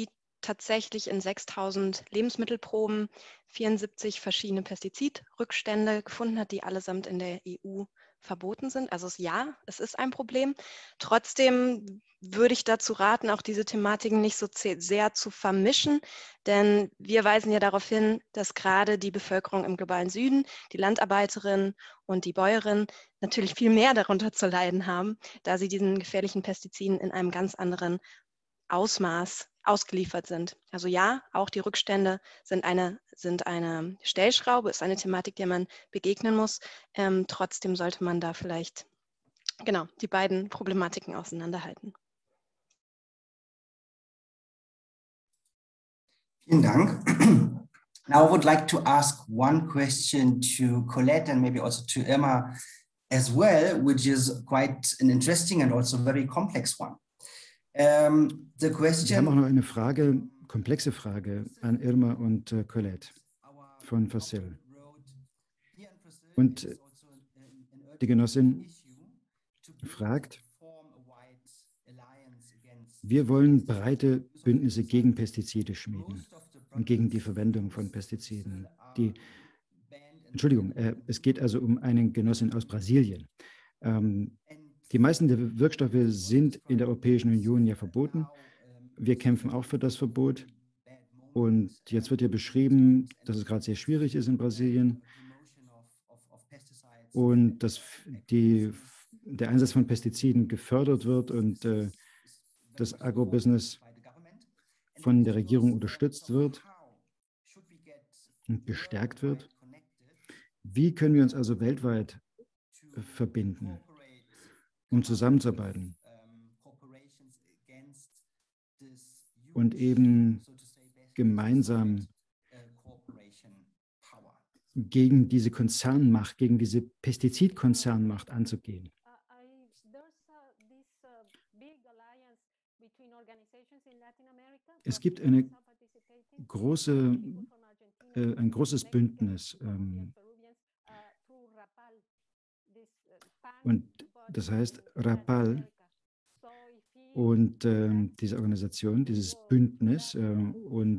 tatsächlich in 6.000 Lebensmittelproben 74 verschiedene Pestizidrückstände gefunden hat, die allesamt in der EU verboten sind. Also ja, es ist ein Problem. Trotzdem würde ich dazu raten, auch diese Thematiken nicht so sehr zu vermischen, denn wir weisen ja darauf hin, dass gerade die Bevölkerung im globalen Süden, die Landarbeiterinnen und die Bäuerinnen natürlich viel mehr darunter zu leiden haben, da sie diesen gefährlichen Pestiziden in einem ganz anderen Ausmaß ausgeliefert sind. Also ja, auch die Rückstände sind eine Stellschraube, ist eine Thematik, der man begegnen muss. Trotzdem sollte man da vielleicht genau die beiden Problematiken auseinanderhalten. Vielen Dank. Now I would like to ask one question to Colette and maybe also to Irma as well, which is quite an interesting and also very complex one. The question. Wir haben auch noch eine Frage, komplexe Frage an Irma und Colette von Facil. Und die Genossin fragt, wir wollen breite Bündnisse gegen Pestizide schmieden und gegen die Verwendung von Pestiziden. Entschuldigung, es geht also um eine Genossin aus Brasilien. Die meisten der Wirkstoffe sind in der Europäischen Union ja verboten. Wir kämpfen auch für das Verbot. Und jetzt wird ja beschrieben, dass es gerade sehr schwierig ist in Brasilien und dass der Einsatz von Pestiziden gefördert wird und das Agrobusiness von der Regierung unterstützt wird und gestärkt wird. Wie können wir uns also weltweit verbinden, um zusammenzuarbeiten und eben gemeinsam gegen diese Konzernmacht, gegen diese Pestizidkonzernmacht anzugehen? Es gibt ein großes Bündnis und das heißt RAPAL und diese Organisation, dieses Bündnis und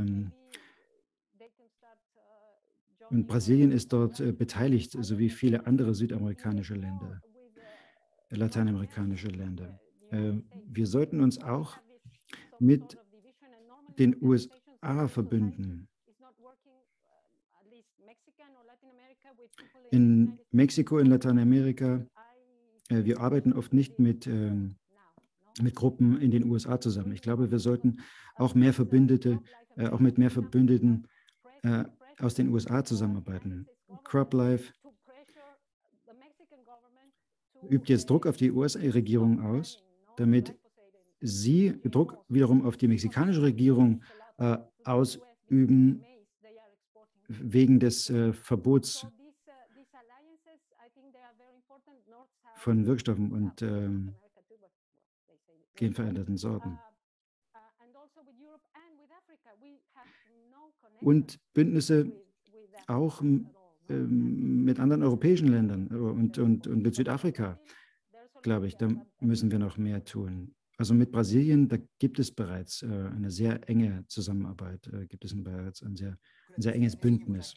Brasilien ist dort beteiligt, sowie viele andere südamerikanische Länder, lateinamerikanische Länder. Wir sollten uns auch mit den USA verbünden. In Mexiko, in Lateinamerika, wir arbeiten oft nicht mit Gruppen in den USA zusammen. Ich glaube, wir sollten auch mit mehr Verbündeten aus den USA zusammenarbeiten. CropLife übt jetzt Druck auf die USA-Regierung aus, damit sie Druck wiederum auf die mexikanische Regierung ausüben wegen des Verbots von Wirkstoffen und genveränderten Sorten. Und Bündnisse auch mit anderen europäischen Ländern und mit Südafrika, glaube ich, da müssen wir noch mehr tun. Also mit Brasilien, da gibt es bereits eine sehr enge Zusammenarbeit, gibt es bereits ein sehr enges Bündnis.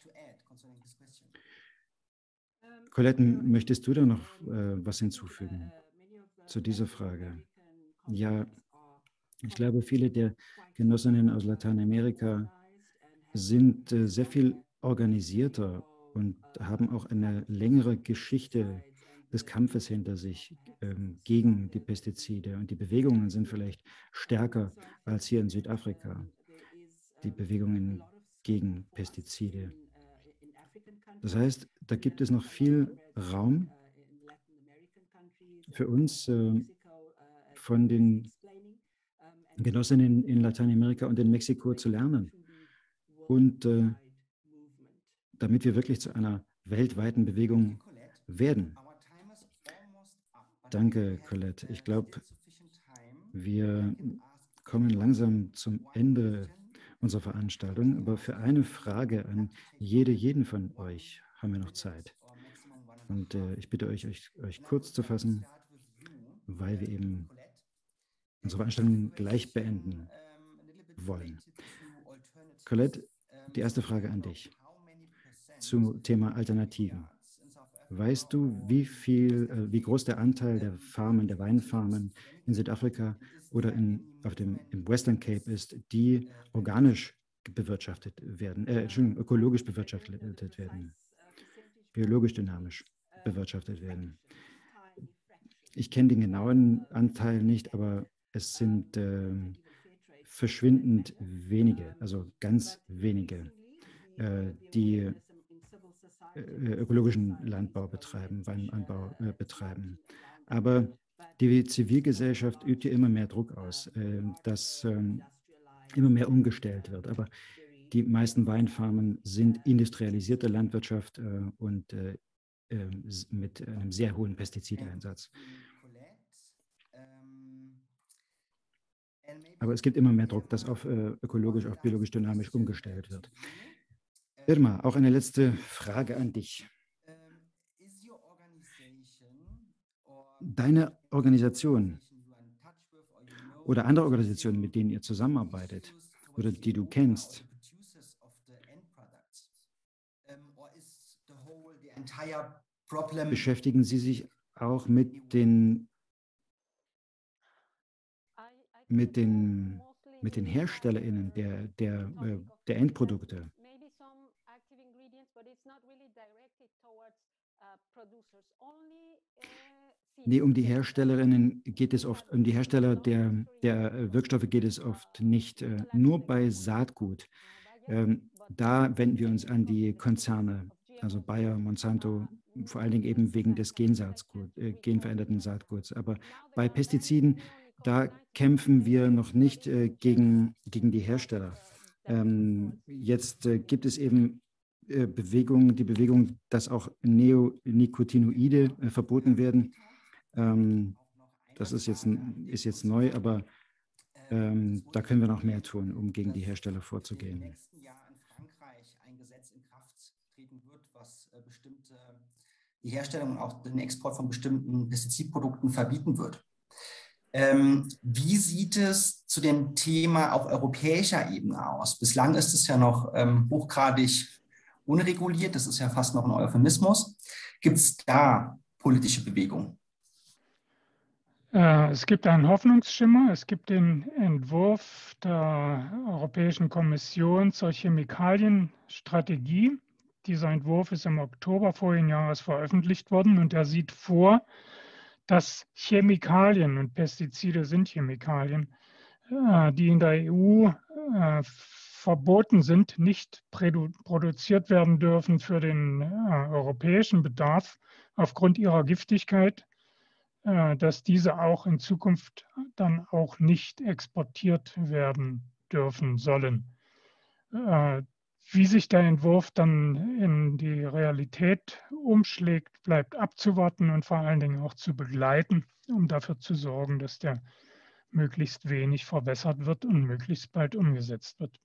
Colette, möchtest du da noch was hinzufügen zu dieser Frage? Ja, ich glaube, viele der Genossinnen aus Lateinamerika sind sehr viel organisierter und haben auch eine längere Geschichte des Kampfes hinter sich gegen die Pestizide. Und die Bewegungen sind vielleicht stärker als hier in Südafrika, die Bewegungen gegen Pestizide. Das heißt, da gibt es noch viel Raum für uns von den Genossinnen in Lateinamerika und in Mexiko zu lernen. Und damit wir wirklich zu einer weltweiten Bewegung werden. Danke, Colette. Ich glaube, wir kommen langsam zum Ende unserer Veranstaltung, aber für eine Frage an jeden von euch haben wir noch Zeit. Und ich bitte euch kurz zu fassen, weil wir eben unsere Veranstaltung gleich beenden wollen. Colette, die erste Frage an dich zum Thema Alternativen. Weißt du, wie groß der Anteil der Farmen, der Weinfarmen in Südafrika oder im Western Cape ist, die organisch bewirtschaftet werden, ökologisch bewirtschaftet werden, biologisch dynamisch bewirtschaftet werden? Ich kenne den genauen Anteil nicht, aber es sind verschwindend wenige, also ganz wenige, die ökologischen Landbau betreiben, Weinanbau betreiben. Aber die Zivilgesellschaft übt ja immer mehr Druck aus, dass immer mehr umgestellt wird. Aber die meisten Weinfarmen sind industrialisierte Landwirtschaft und mit einem sehr hohen Pestizideinsatz. Aber es gibt immer mehr Druck, dass auf ökologisch, auf biologisch dynamisch umgestellt wird. Irma, auch eine letzte Frage an dich. Deine Organisation oder andere Organisationen, mit denen ihr zusammenarbeitet oder die du kennst, beschäftigen sie sich auch mit den HerstellerInnen der Endprodukte? Nee, um die Herstellerinnen geht es oft, um die Hersteller der Wirkstoffe geht es oft nicht. Nur bei Saatgut. Da wenden wir uns an die Konzerne, also Bayer, Monsanto, vor allen Dingen eben wegen des genveränderten Saatguts. Aber bei Pestiziden, da kämpfen wir noch nicht gegen die Hersteller. Jetzt gibt es eben die Bewegung, dass auch Neonicotinoide verboten werden. Das ist jetzt neu, aber da können wir noch mehr tun, um gegen die Hersteller vorzugehen. Im nächsten Jahr in Frankreich ein Gesetz in Kraft treten wird, was die Herstellung und auch den Export von bestimmten Pestizidprodukten verbieten wird. Wie sieht es zu dem Thema auf europäischer Ebene aus? Bislang ist es ja noch hochgradig unreguliert, das ist ja fast noch ein Euphemismus. Gibt es da politische Bewegung? Es gibt einen Hoffnungsschimmer. Es gibt den Entwurf der Europäischen Kommission zur Chemikalienstrategie. Dieser Entwurf ist im Oktober vorigen Jahres veröffentlicht worden und er sieht vor, dass Chemikalien, und Pestizide sind Chemikalien, die in der EU verboten sind, nicht produziert werden dürfen für den europäischen Bedarf aufgrund ihrer Giftigkeit, dass diese auch in Zukunft dann auch nicht exportiert werden dürfen sollen. Wie sich der Entwurf dann in die Realität umschlägt, bleibt abzuwarten und vor allen Dingen auch zu begleiten, um dafür zu sorgen, dass der möglichst wenig verwässert wird und möglichst bald umgesetzt wird.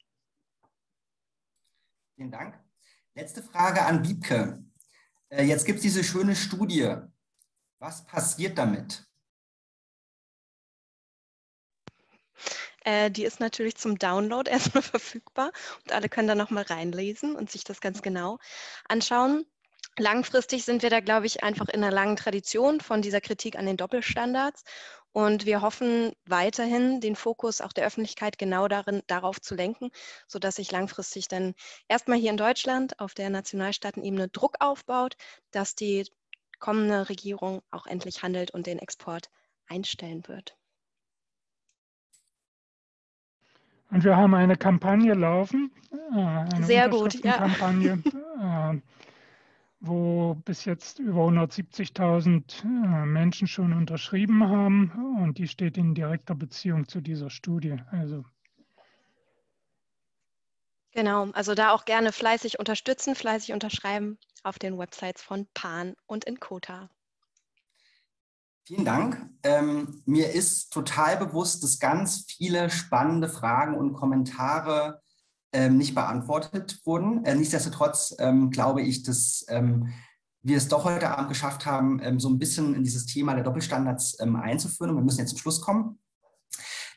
Vielen Dank. Letzte Frage an Wiebke. Jetzt gibt es diese schöne Studie. Was passiert damit? Die ist natürlich zum Download erstmal verfügbar und alle können da nochmal reinlesen und sich das ganz genau anschauen. Langfristig sind wir da, glaube ich, einfach in einer langen Tradition von dieser Kritik an den Doppelstandards und wir hoffen weiterhin, den Fokus auch der Öffentlichkeit genau darauf zu lenken, sodass sich langfristig dann erstmal hier in Deutschland auf der Nationalstaatenebene Druck aufbaut, dass die kommende Regierung auch endlich handelt und den Export einstellen wird. Und wir haben eine Kampagne laufen, eine Sehr gut, Unterschriftenkampagne, ja. Wo bis jetzt über 170.000 Menschen schon unterschrieben haben und die steht in direkter Beziehung zu dieser Studie. Also genau, also da auch gerne fleißig unterstützen, fleißig unterschreiben auf den Websites von PAN und Inkota. Vielen Dank. Mir ist total bewusst, dass ganz viele spannende Fragen und Kommentare nicht beantwortet wurden. Nichtsdestotrotz glaube ich, dass wir es doch heute Abend geschafft haben, so ein bisschen in dieses Thema der Doppelstandards einzuführen. Und wir müssen jetzt zum Schluss kommen.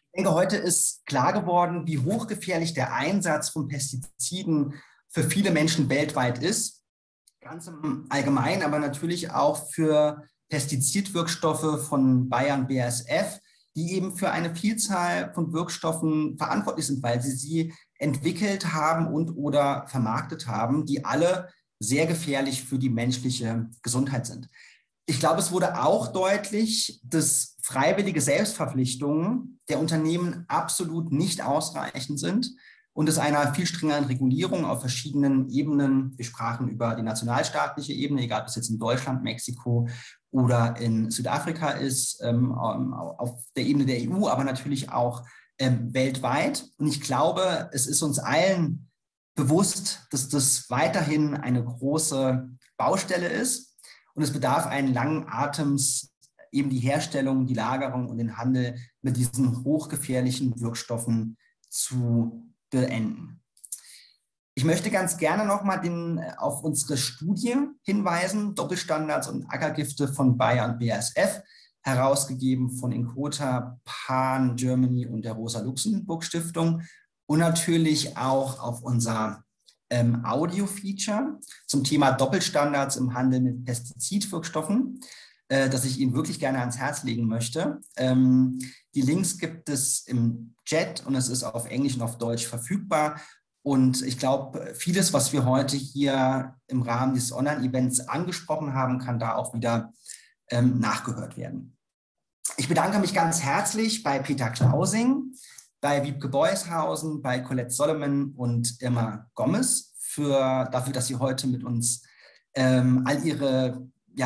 Ich denke, heute ist klar geworden, wie hochgefährlich der Einsatz von Pestiziden für viele Menschen weltweit ist. Ganz im Allgemeinen, aber natürlich auch für Pestizidwirkstoffe von Bayer und BASF, die eben für eine Vielzahl von Wirkstoffen verantwortlich sind, weil sie entwickelt haben und oder vermarktet haben, die alle sehr gefährlich für die menschliche Gesundheit sind. Ich glaube, es wurde auch deutlich, dass freiwillige Selbstverpflichtungen der Unternehmen absolut nicht ausreichend sind und es einer viel strengeren Regulierung auf verschiedenen Ebenen, wir sprachen über die nationalstaatliche Ebene, egal ob es jetzt in Deutschland, Mexiko oder in Südafrika ist, auf der Ebene der EU, aber natürlich auch weltweit. Und ich glaube, es ist uns allen bewusst, dass das weiterhin eine große Baustelle ist. Und es bedarf einen langen Atems, eben die Herstellung, die Lagerung und den Handel mit diesen hochgefährlichen Wirkstoffen zu beenden. Ich möchte ganz gerne nochmal auf unsere Studie hinweisen, Doppelstandards und Ackergifte von Bayer und BASF, herausgegeben von Inkota, Pan Germany und der Rosa-Luxemburg-Stiftung und natürlich auch auf unser Audio-Feature zum Thema Doppelstandards im Handel mit Pestizidwirkstoffen, das ich Ihnen wirklich gerne ans Herz legen möchte. Die Links gibt es im Chat und es ist auf Englisch und auf Deutsch verfügbar. Und ich glaube, vieles, was wir heute hier im Rahmen dieses Online-Events angesprochen haben, kann da auch wieder nachgehört werden. Ich bedanke mich ganz herzlich bei Peter Klausing, bei Wiebke Beushausen, bei Colette Solomon und Irma Gomez dafür, dass Sie heute mit uns all ihr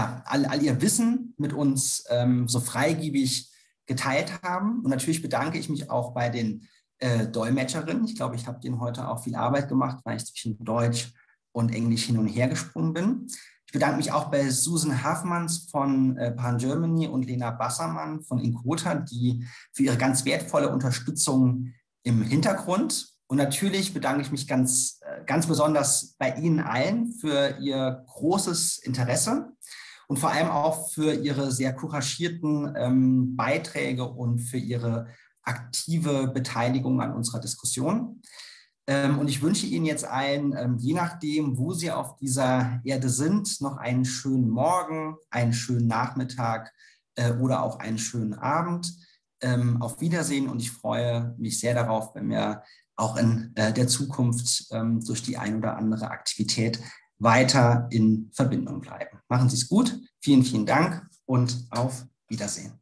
Wissen mit uns so freigebig geteilt haben. Und natürlich bedanke ich mich auch bei den Dolmetscherinnen. Ich glaube, ich habe denen heute auch viel Arbeit gemacht, weil ich zwischen Deutsch und Englisch hin und her gesprungen bin. Ich bedanke mich auch bei Susan Haffmanns von Pan Germany und Lena Bassermann von Inkota, die für ihre ganz wertvolle Unterstützung im Hintergrund. Und natürlich bedanke ich mich ganz besonders bei Ihnen allen für Ihr großes Interesse und vor allem auch für Ihre sehr couragierten Beiträge und für Ihre aktive Beteiligung an unserer Diskussion. Und ich wünsche Ihnen jetzt allen, je nachdem, wo Sie auf dieser Erde sind, noch einen schönen Morgen, einen schönen Nachmittag oder auch einen schönen Abend. Auf Wiedersehen und ich freue mich sehr darauf, wenn wir auch in der Zukunft durch die ein oder andere Aktivität weiter in Verbindung bleiben. Machen Sie es gut, vielen, vielen Dank und auf Wiedersehen.